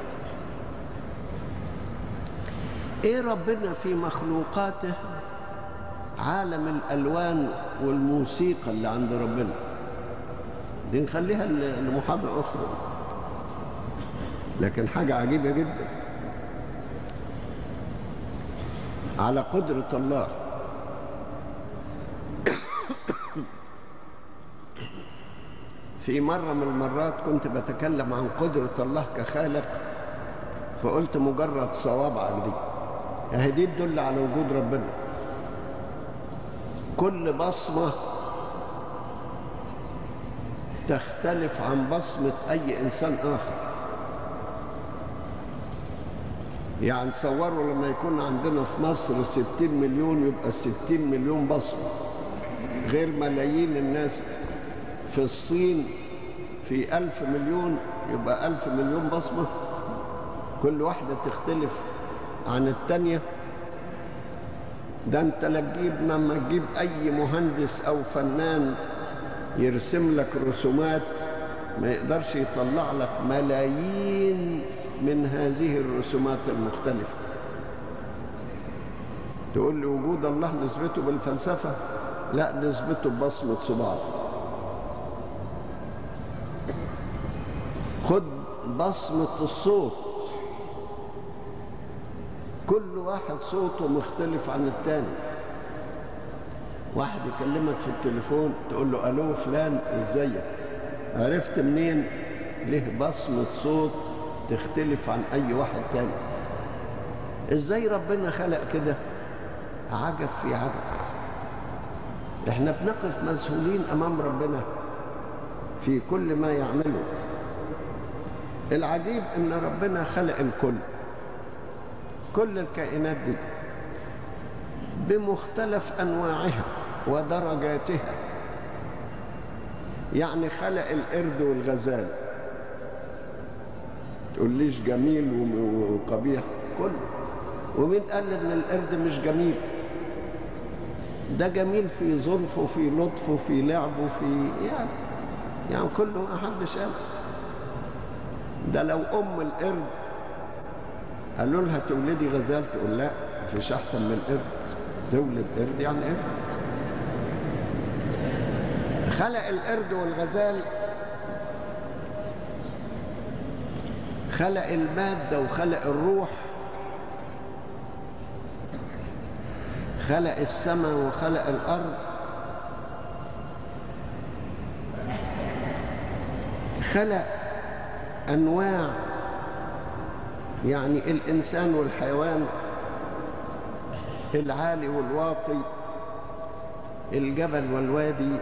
A: ايه ربنا في مخلوقاته، عالم الالوان والموسيقى اللي عند ربنا دي نخليها لمحاضرة اخرى، لكن حاجة عجيبة جدا على قدرة الله. في مرة من المرات كنت بتكلم عن قدرة الله كخالق، فقلت مجرد صوابعك دي اهي دي تدل على وجود ربنا. كل بصمة تختلف عن بصمة أي إنسان آخر. يعني تصوروا لما يكون عندنا في مصر ستين مليون يبقى ستين مليون بصمة، غير ملايين الناس في الصين في ألف مليون يبقى ألف مليون بصمة، كل واحدة تختلف عن التانية. ده انت لا تجيب لما تجيب أي مهندس أو فنان يرسم لك رسومات ما يقدرش يطلع لك ملايين من هذه الرسومات المختلفة. تقول لي وجود الله نثبته بالفلسفة؟ لا، نثبته ببصمة صباعه. خد بصمة الصوت، كل واحد صوته مختلف عن التاني. واحد يكلمك في التليفون تقول له ألو فلان ازيك، عرفت منين؟ له بصمة صوت تختلف عن أي واحد تاني. ازاي ربنا خلق كده؟ عجب في عجب. احنا بنقف مذهولين أمام ربنا في كل ما يعمله. العجيب ان ربنا خلق الكل، كل الكائنات دي بمختلف أنواعها ودرجاتها. يعني خلق القرد والغزال، تقوليش جميل وقبيح، كله. ومين قال ان القرد مش جميل؟ ده جميل في ظرفه، في لطفه، في لعبه، في يعني يعني كله ما حدش قال. ده لو ام القرد قالوا لها تولدي غزال تقول لا، مفيش احسن من القرد، تولد قرد يعني قرد. خلق القرد والغزال، خلق المادة وخلق الروح، خلق السماء وخلق الأرض، خلق أنواع، يعني الإنسان والحيوان، العالي والواطي، الجبل والوادي،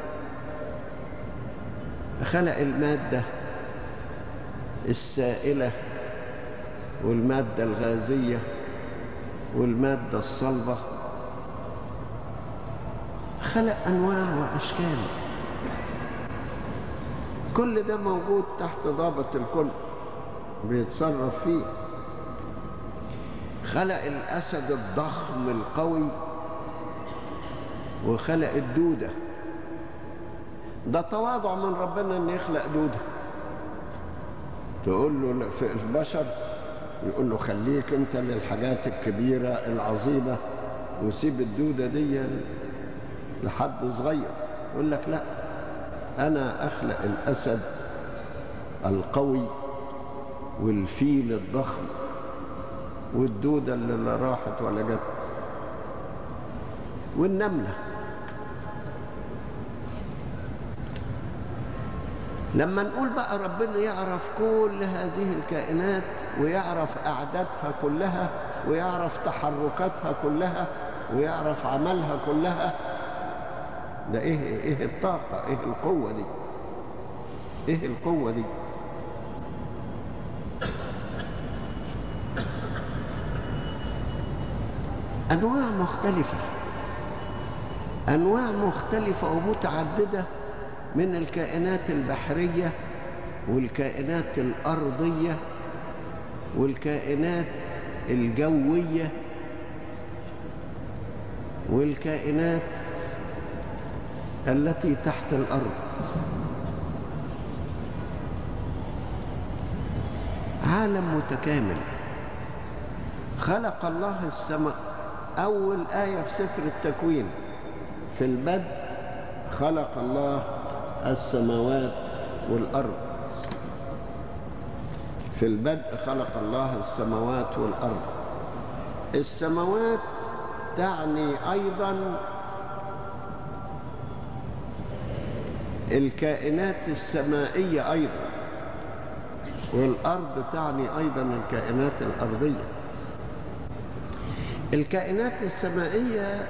A: خلق المادة السائلة والمادة الغازية والمادة الصلبة، خلق أنواع وأشكال. كل ده موجود تحت ضابط الكل بيتصرف فيه. خلق الأسد الضخم القوي وخلق الدودة. ده تواضع من ربنا ان يخلق دودة. تقول له في البشر، يقول له خليك انت للحاجات الكبيرة العظيمة وسيب الدودة دي لحد صغير. يقول لك لا، انا اخلق الاسد القوي والفيل الضخم والدودة اللي لا راحت ولا جت والنملة. لما نقول بقى ربنا يعرف كل هذه الكائنات ويعرف أعدادها كلها ويعرف تحركاتها كلها ويعرف عملها كلها، ده إيه إيه الطاقة، إيه القوة دي، إيه القوة دي. أنواع مختلفة، أنواع مختلفة ومتعددة من الكائنات البحرية والكائنات الأرضية والكائنات الجوية والكائنات التي تحت الأرض. عالم متكامل. خلق الله السماء. أول آية في سفر التكوين، في البدء خلق الله السماوات والأرض. في البدء خلق الله السماوات والأرض. السماوات تعني أيضا الكائنات السمائية أيضا، والأرض تعني أيضا الكائنات الأرضية. الكائنات السمائية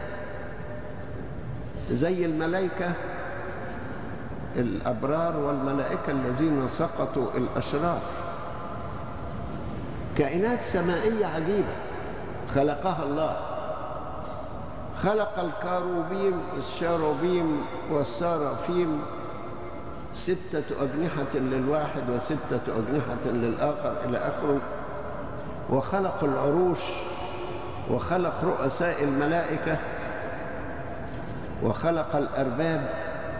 A: زي الملائكة الأبرار والملائكة الذين سقطوا الأشرار، كائنات سمائية عجيبة خلقها الله. خلق الكاروبيم الشاروبيم والسرافيم ستة أجنحة للواحد وستة أجنحة للآخر إلى آخره، وخلق العروش وخلق رؤساء الملائكة وخلق الأرباب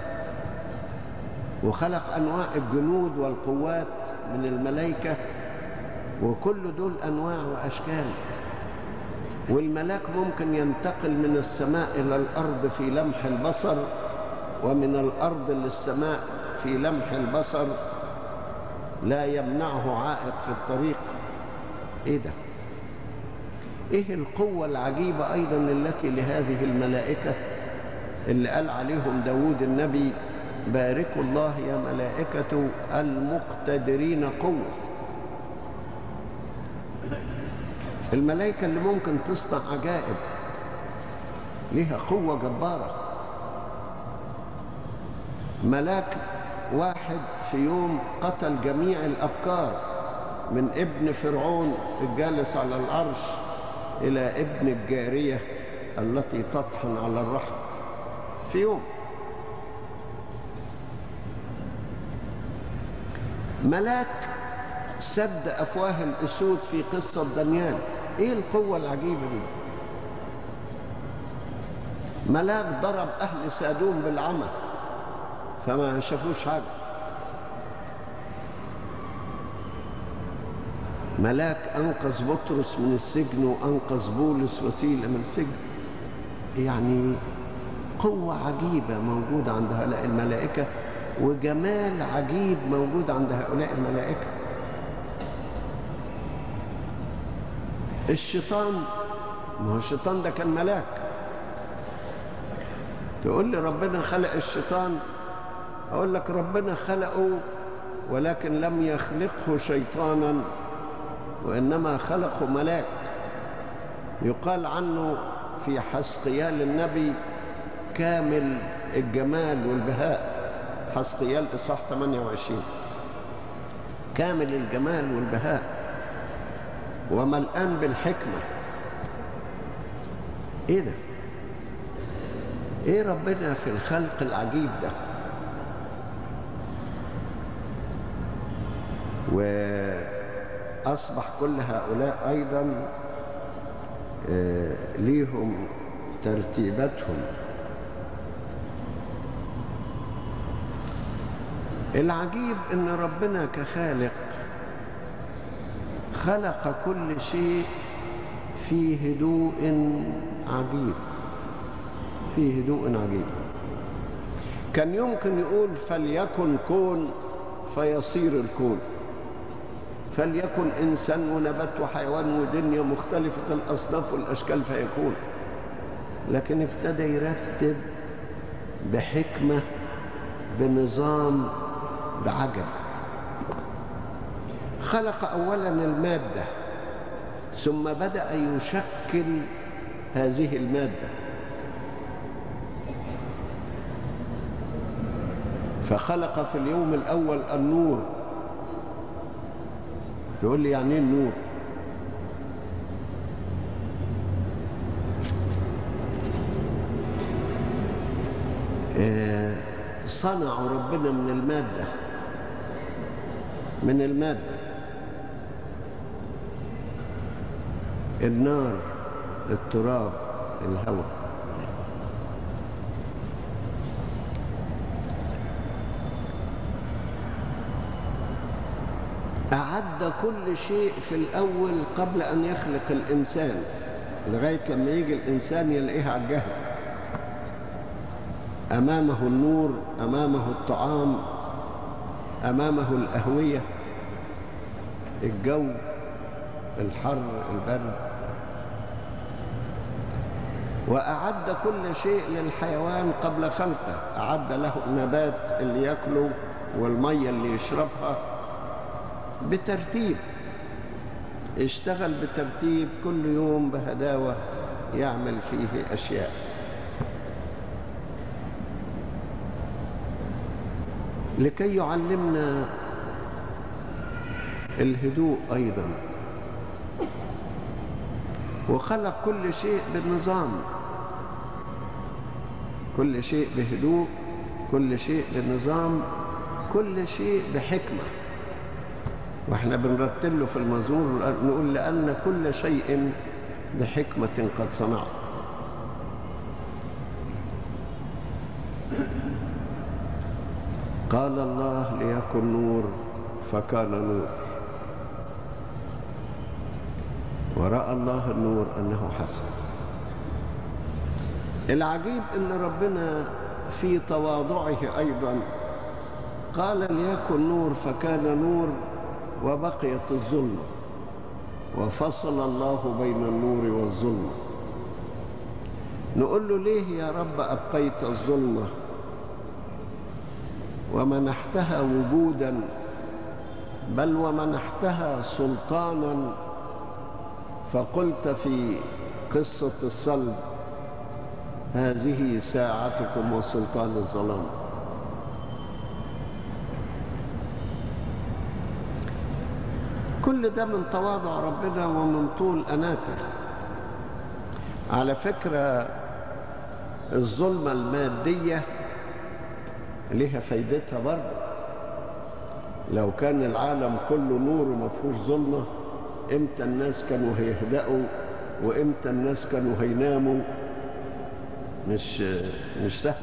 A: وخلق أنواع الجنود والقوات من الملائكة، وكل دول أنواع وأشكال. والملاك ممكن ينتقل من السماء إلى الأرض في لمح البصر، ومن الأرض للسماء في لمح البصر، لا يمنعه عائق في الطريق. إيه ده؟ إيه القوة العجيبة أيضا التي لهذه الملائكة اللي قال عليهم داود النبي: باركوا الله يا ملائكة المقتدرين قوة. الملائكة اللي ممكن تصنع عجائب ليها قوة جبارة. ملاك واحد في يوم قتل جميع الأبكار، من ابن فرعون الجالس على العرش إلى ابن الجارية التي تطحن على الرحم في يوم. ملاك سد أفواه الأسود في قصة دانيال. إيه القوة العجيبة دي؟ ملاك ضرب أهل سادوم بالعمى فما شافوش حاجة. ملاك أنقذ بطرس من السجن وأنقذ بولس وسيلة من السجن. يعني قوة عجيبة موجودة عند هؤلاء الملائكة، وجمال عجيب موجود عند هؤلاء الملائكة. الشيطان، ما هو الشيطان ده كان ملاك. تقول لي ربنا خلق الشيطان، أقول لك ربنا خلقه ولكن لم يخلقه شيطانا، وإنما خلقه ملاك. يقال عنه في حسقيال النبي كامل الجمال والبهاء، حسقيال إصحاح ثمانية وعشرين، كامل الجمال والبهاء وملآن بالحكمة. إيه ده؟ إيه ربنا في الخلق العجيب ده؟ وأصبح كل هؤلاء أيضا ليهم ترتيباتهم. العجيب إن ربنا كخالق خلق كل شيء في هدوء عجيب، في هدوء عجيب. كان يمكن يقول فليكن كون فيصير الكون، فليكن إنسان ونبات وحيوان ودنيا مختلفة الأصناف والأشكال فيكون. لكن ابتدى يرتب بحكمة، بنظام، بعجب. خلق أولا المادة ثم بدأ يشكل هذه المادة. فخلق في اليوم الأول النور. تقول لي يعني ايه النور؟ آه صنعوا ربنا من المادة، من المادة النار، التراب، الهواء. أعد كل شيء في الأول قبل أن يخلق الإنسان، لغاية لما يجي الإنسان يلاقيها على الجاهزة. أمامه النور، أمامه الطعام، أمامه الأهوية، الجو، الحر، البرد. وأعد كل شيء للحيوان قبل خلقه، أعد له النبات اللي يأكله والمية اللي يشربها بترتيب، اشتغل بترتيب كل يوم بهداوة يعمل فيه أشياء. لكي يعلمنا الهدوء أيضا، وخلق كل شيء بالنظام، كل شيء بهدوء، كل شيء بنظام، كل شيء بحكمة. واحنا بنرتله في المزمور نقول لأن كل شيء بحكمة قد صنعت. قال الله ليكن نور فكان نور، ورأى الله النور أنه حسن. العجيب أن ربنا في تواضعه أيضا قال ليكن نور فكان نور، وبقيت الظلمة، وفصل الله بين النور والظلمة. نقول له ليه يا رب أبقيت الظلمة ومنحتها وجودا، بل ومنحتها سلطانا، فقلت في قصة الصلب هذه ساعتكم وسلطان الظلام. كل ده من تواضع ربنا ومن طول أناته. على فكرة الظلمة المادية لها فايدتها برضه. لو كان العالم كله نور وما فيهوش ظلمة، امتى الناس كانوا هيهدأوا وامتى الناس كانوا هيناموا؟ مش مش سهل.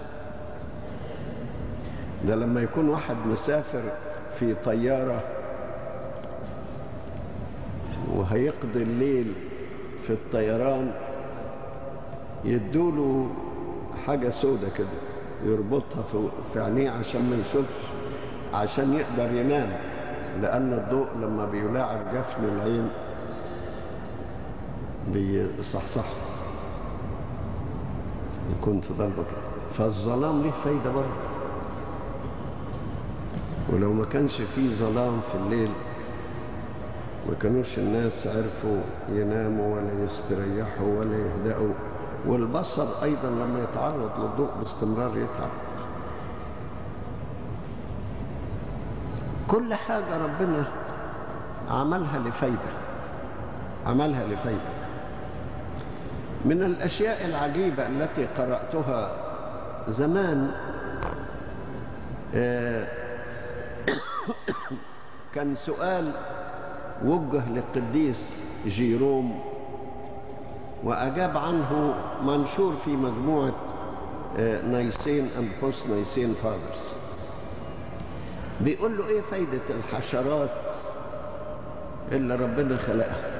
A: ده لما يكون واحد مسافر في طيارة وهيقضي الليل في الطيران، يدوله حاجة سودة كده يربطها في عينيه عشان ما يشوفش، عشان يقدر ينام، لأن الضوء لما بيلاعب جفن العين بيصحصح، يكون في ضلمة كده. فالظلام له فايدة برضه. ولو ما كانش فيه ظلام في الليل ما كانوش الناس عرفوا يناموا ولا يستريحوا ولا يهدأوا. والبصر أيضا لما يتعرض للضوء باستمرار يتعب. كل حاجة ربنا عملها لفايدة، عملها لفايدة. من الأشياء العجيبة التي قرأتها زمان، كان سؤال وجه للقديس جيروم وأجاب عنه منشور في مجموعة نايسين أند بوست نايسين فاذرز. بيقول له إيه فايدة الحشرات اللي ربنا خلقها؟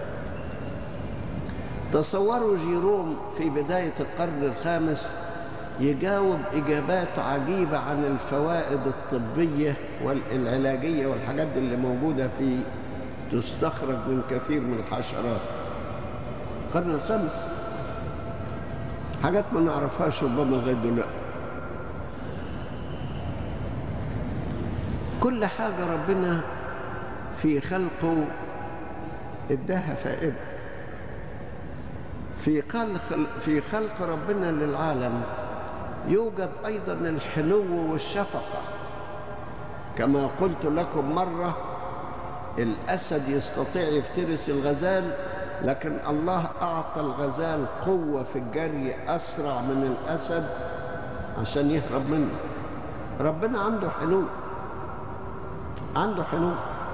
A: تصوروا جيروم في بداية القرن الخامس يجاوب إجابات عجيبة عن الفوائد الطبية والعلاجية والحاجات اللي موجودة في تستخرج من كثير من الحشرات. القرن الخامس حاجات ما نعرفهاش ربما لغاية دلوقتي. كل حاجة ربنا في خلقه اداها فائدة. في خلق في خلق ربنا للعالم يوجد أيضا الحنو والشفقة. كما قلت لكم مرة، الأسد يستطيع يفترس الغزال، لكن الله أعطى الغزال قوة في الجري أسرع من الأسد عشان يهرب منه. ربنا عنده حنو، عنده حنو.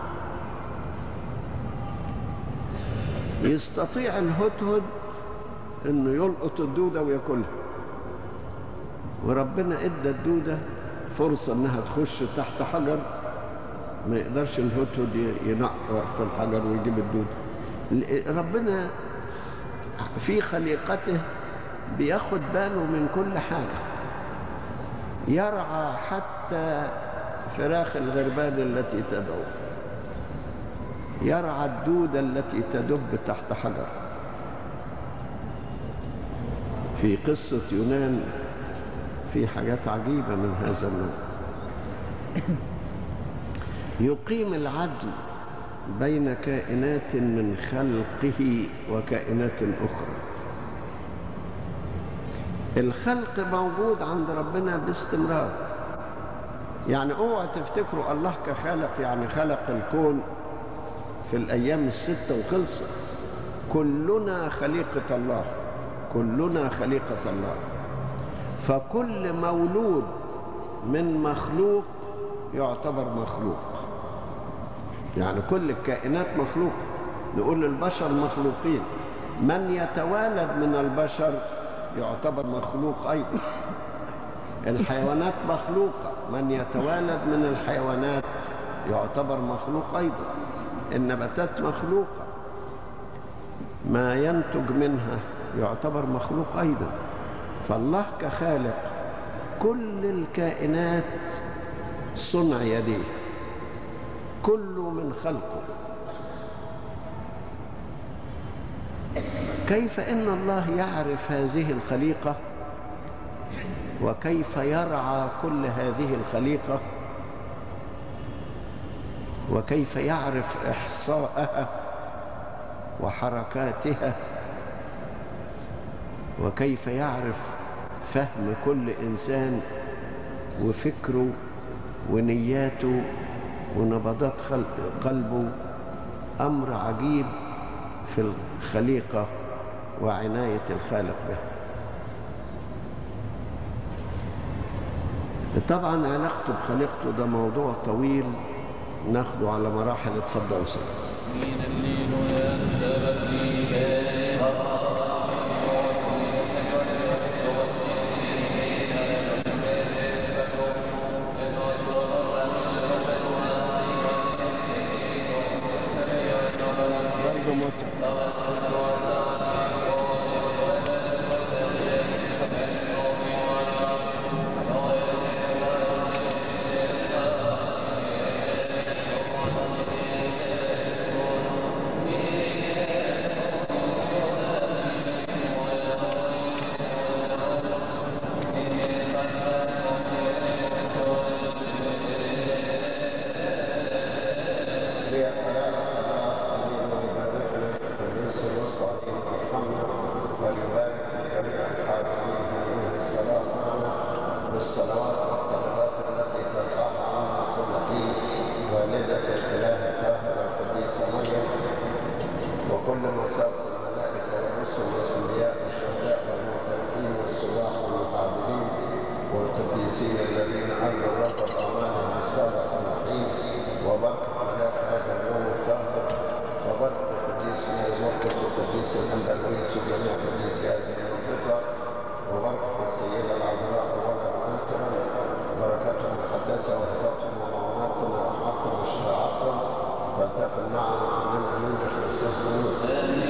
A: يستطيع الهدهد انه يلقط الدودة وياكلها، وربنا ادى الدودة فرصة انها تخش تحت حجر، ما يقدرش الهدهد ينقر في الحجر ويجيب الدودة. ربنا في خليقته بياخد باله من كل حاجة. يرعى حتى فراخ الغربان التي تدعو، يرعى الدودة التي تدب تحت حجر. في قصة يونان في حاجات عجيبة من هذا النوع. يقيم العدل بين كائنات من خلقه وكائنات أخرى. الخلق موجود عند ربنا باستمرار، يعني اوعوا تفتكروا الله كخالق يعني خلق الكون في الأيام الستة وخلصت. كلنا خليقة الله، كلنا خليقة الله. فكل مولود من مخلوق يعتبر مخلوق، يعني كل الكائنات مخلوقة. نقول البشر مخلوقين، من يتوالد من البشر يعتبر مخلوق أيضا. الحيوانات مخلوقة، من يتوالد من الحيوانات يعتبر مخلوق أيضا. النباتات مخلوقة، ما ينتج منها يعتبر مخلوق أيضا. فالله كخالق كل الكائنات صنع يديه، كله من خلقه. كيف إن الله يعرف هذه الخليقة وكيف يرعى كل هذه الخليقة وكيف يعرف إحصاءها وحركاتها وكيف يعرف فهم كل إنسان وفكره ونياته ونبضات قلبه. أمر عجيب في الخليقة وعناية الخالق به. طبعا علاقته بخليقته ده موضوع طويل ناخده على مراحل. اتفضل سيدي.
B: فلتكن معنا كلنا امين بخريستوس.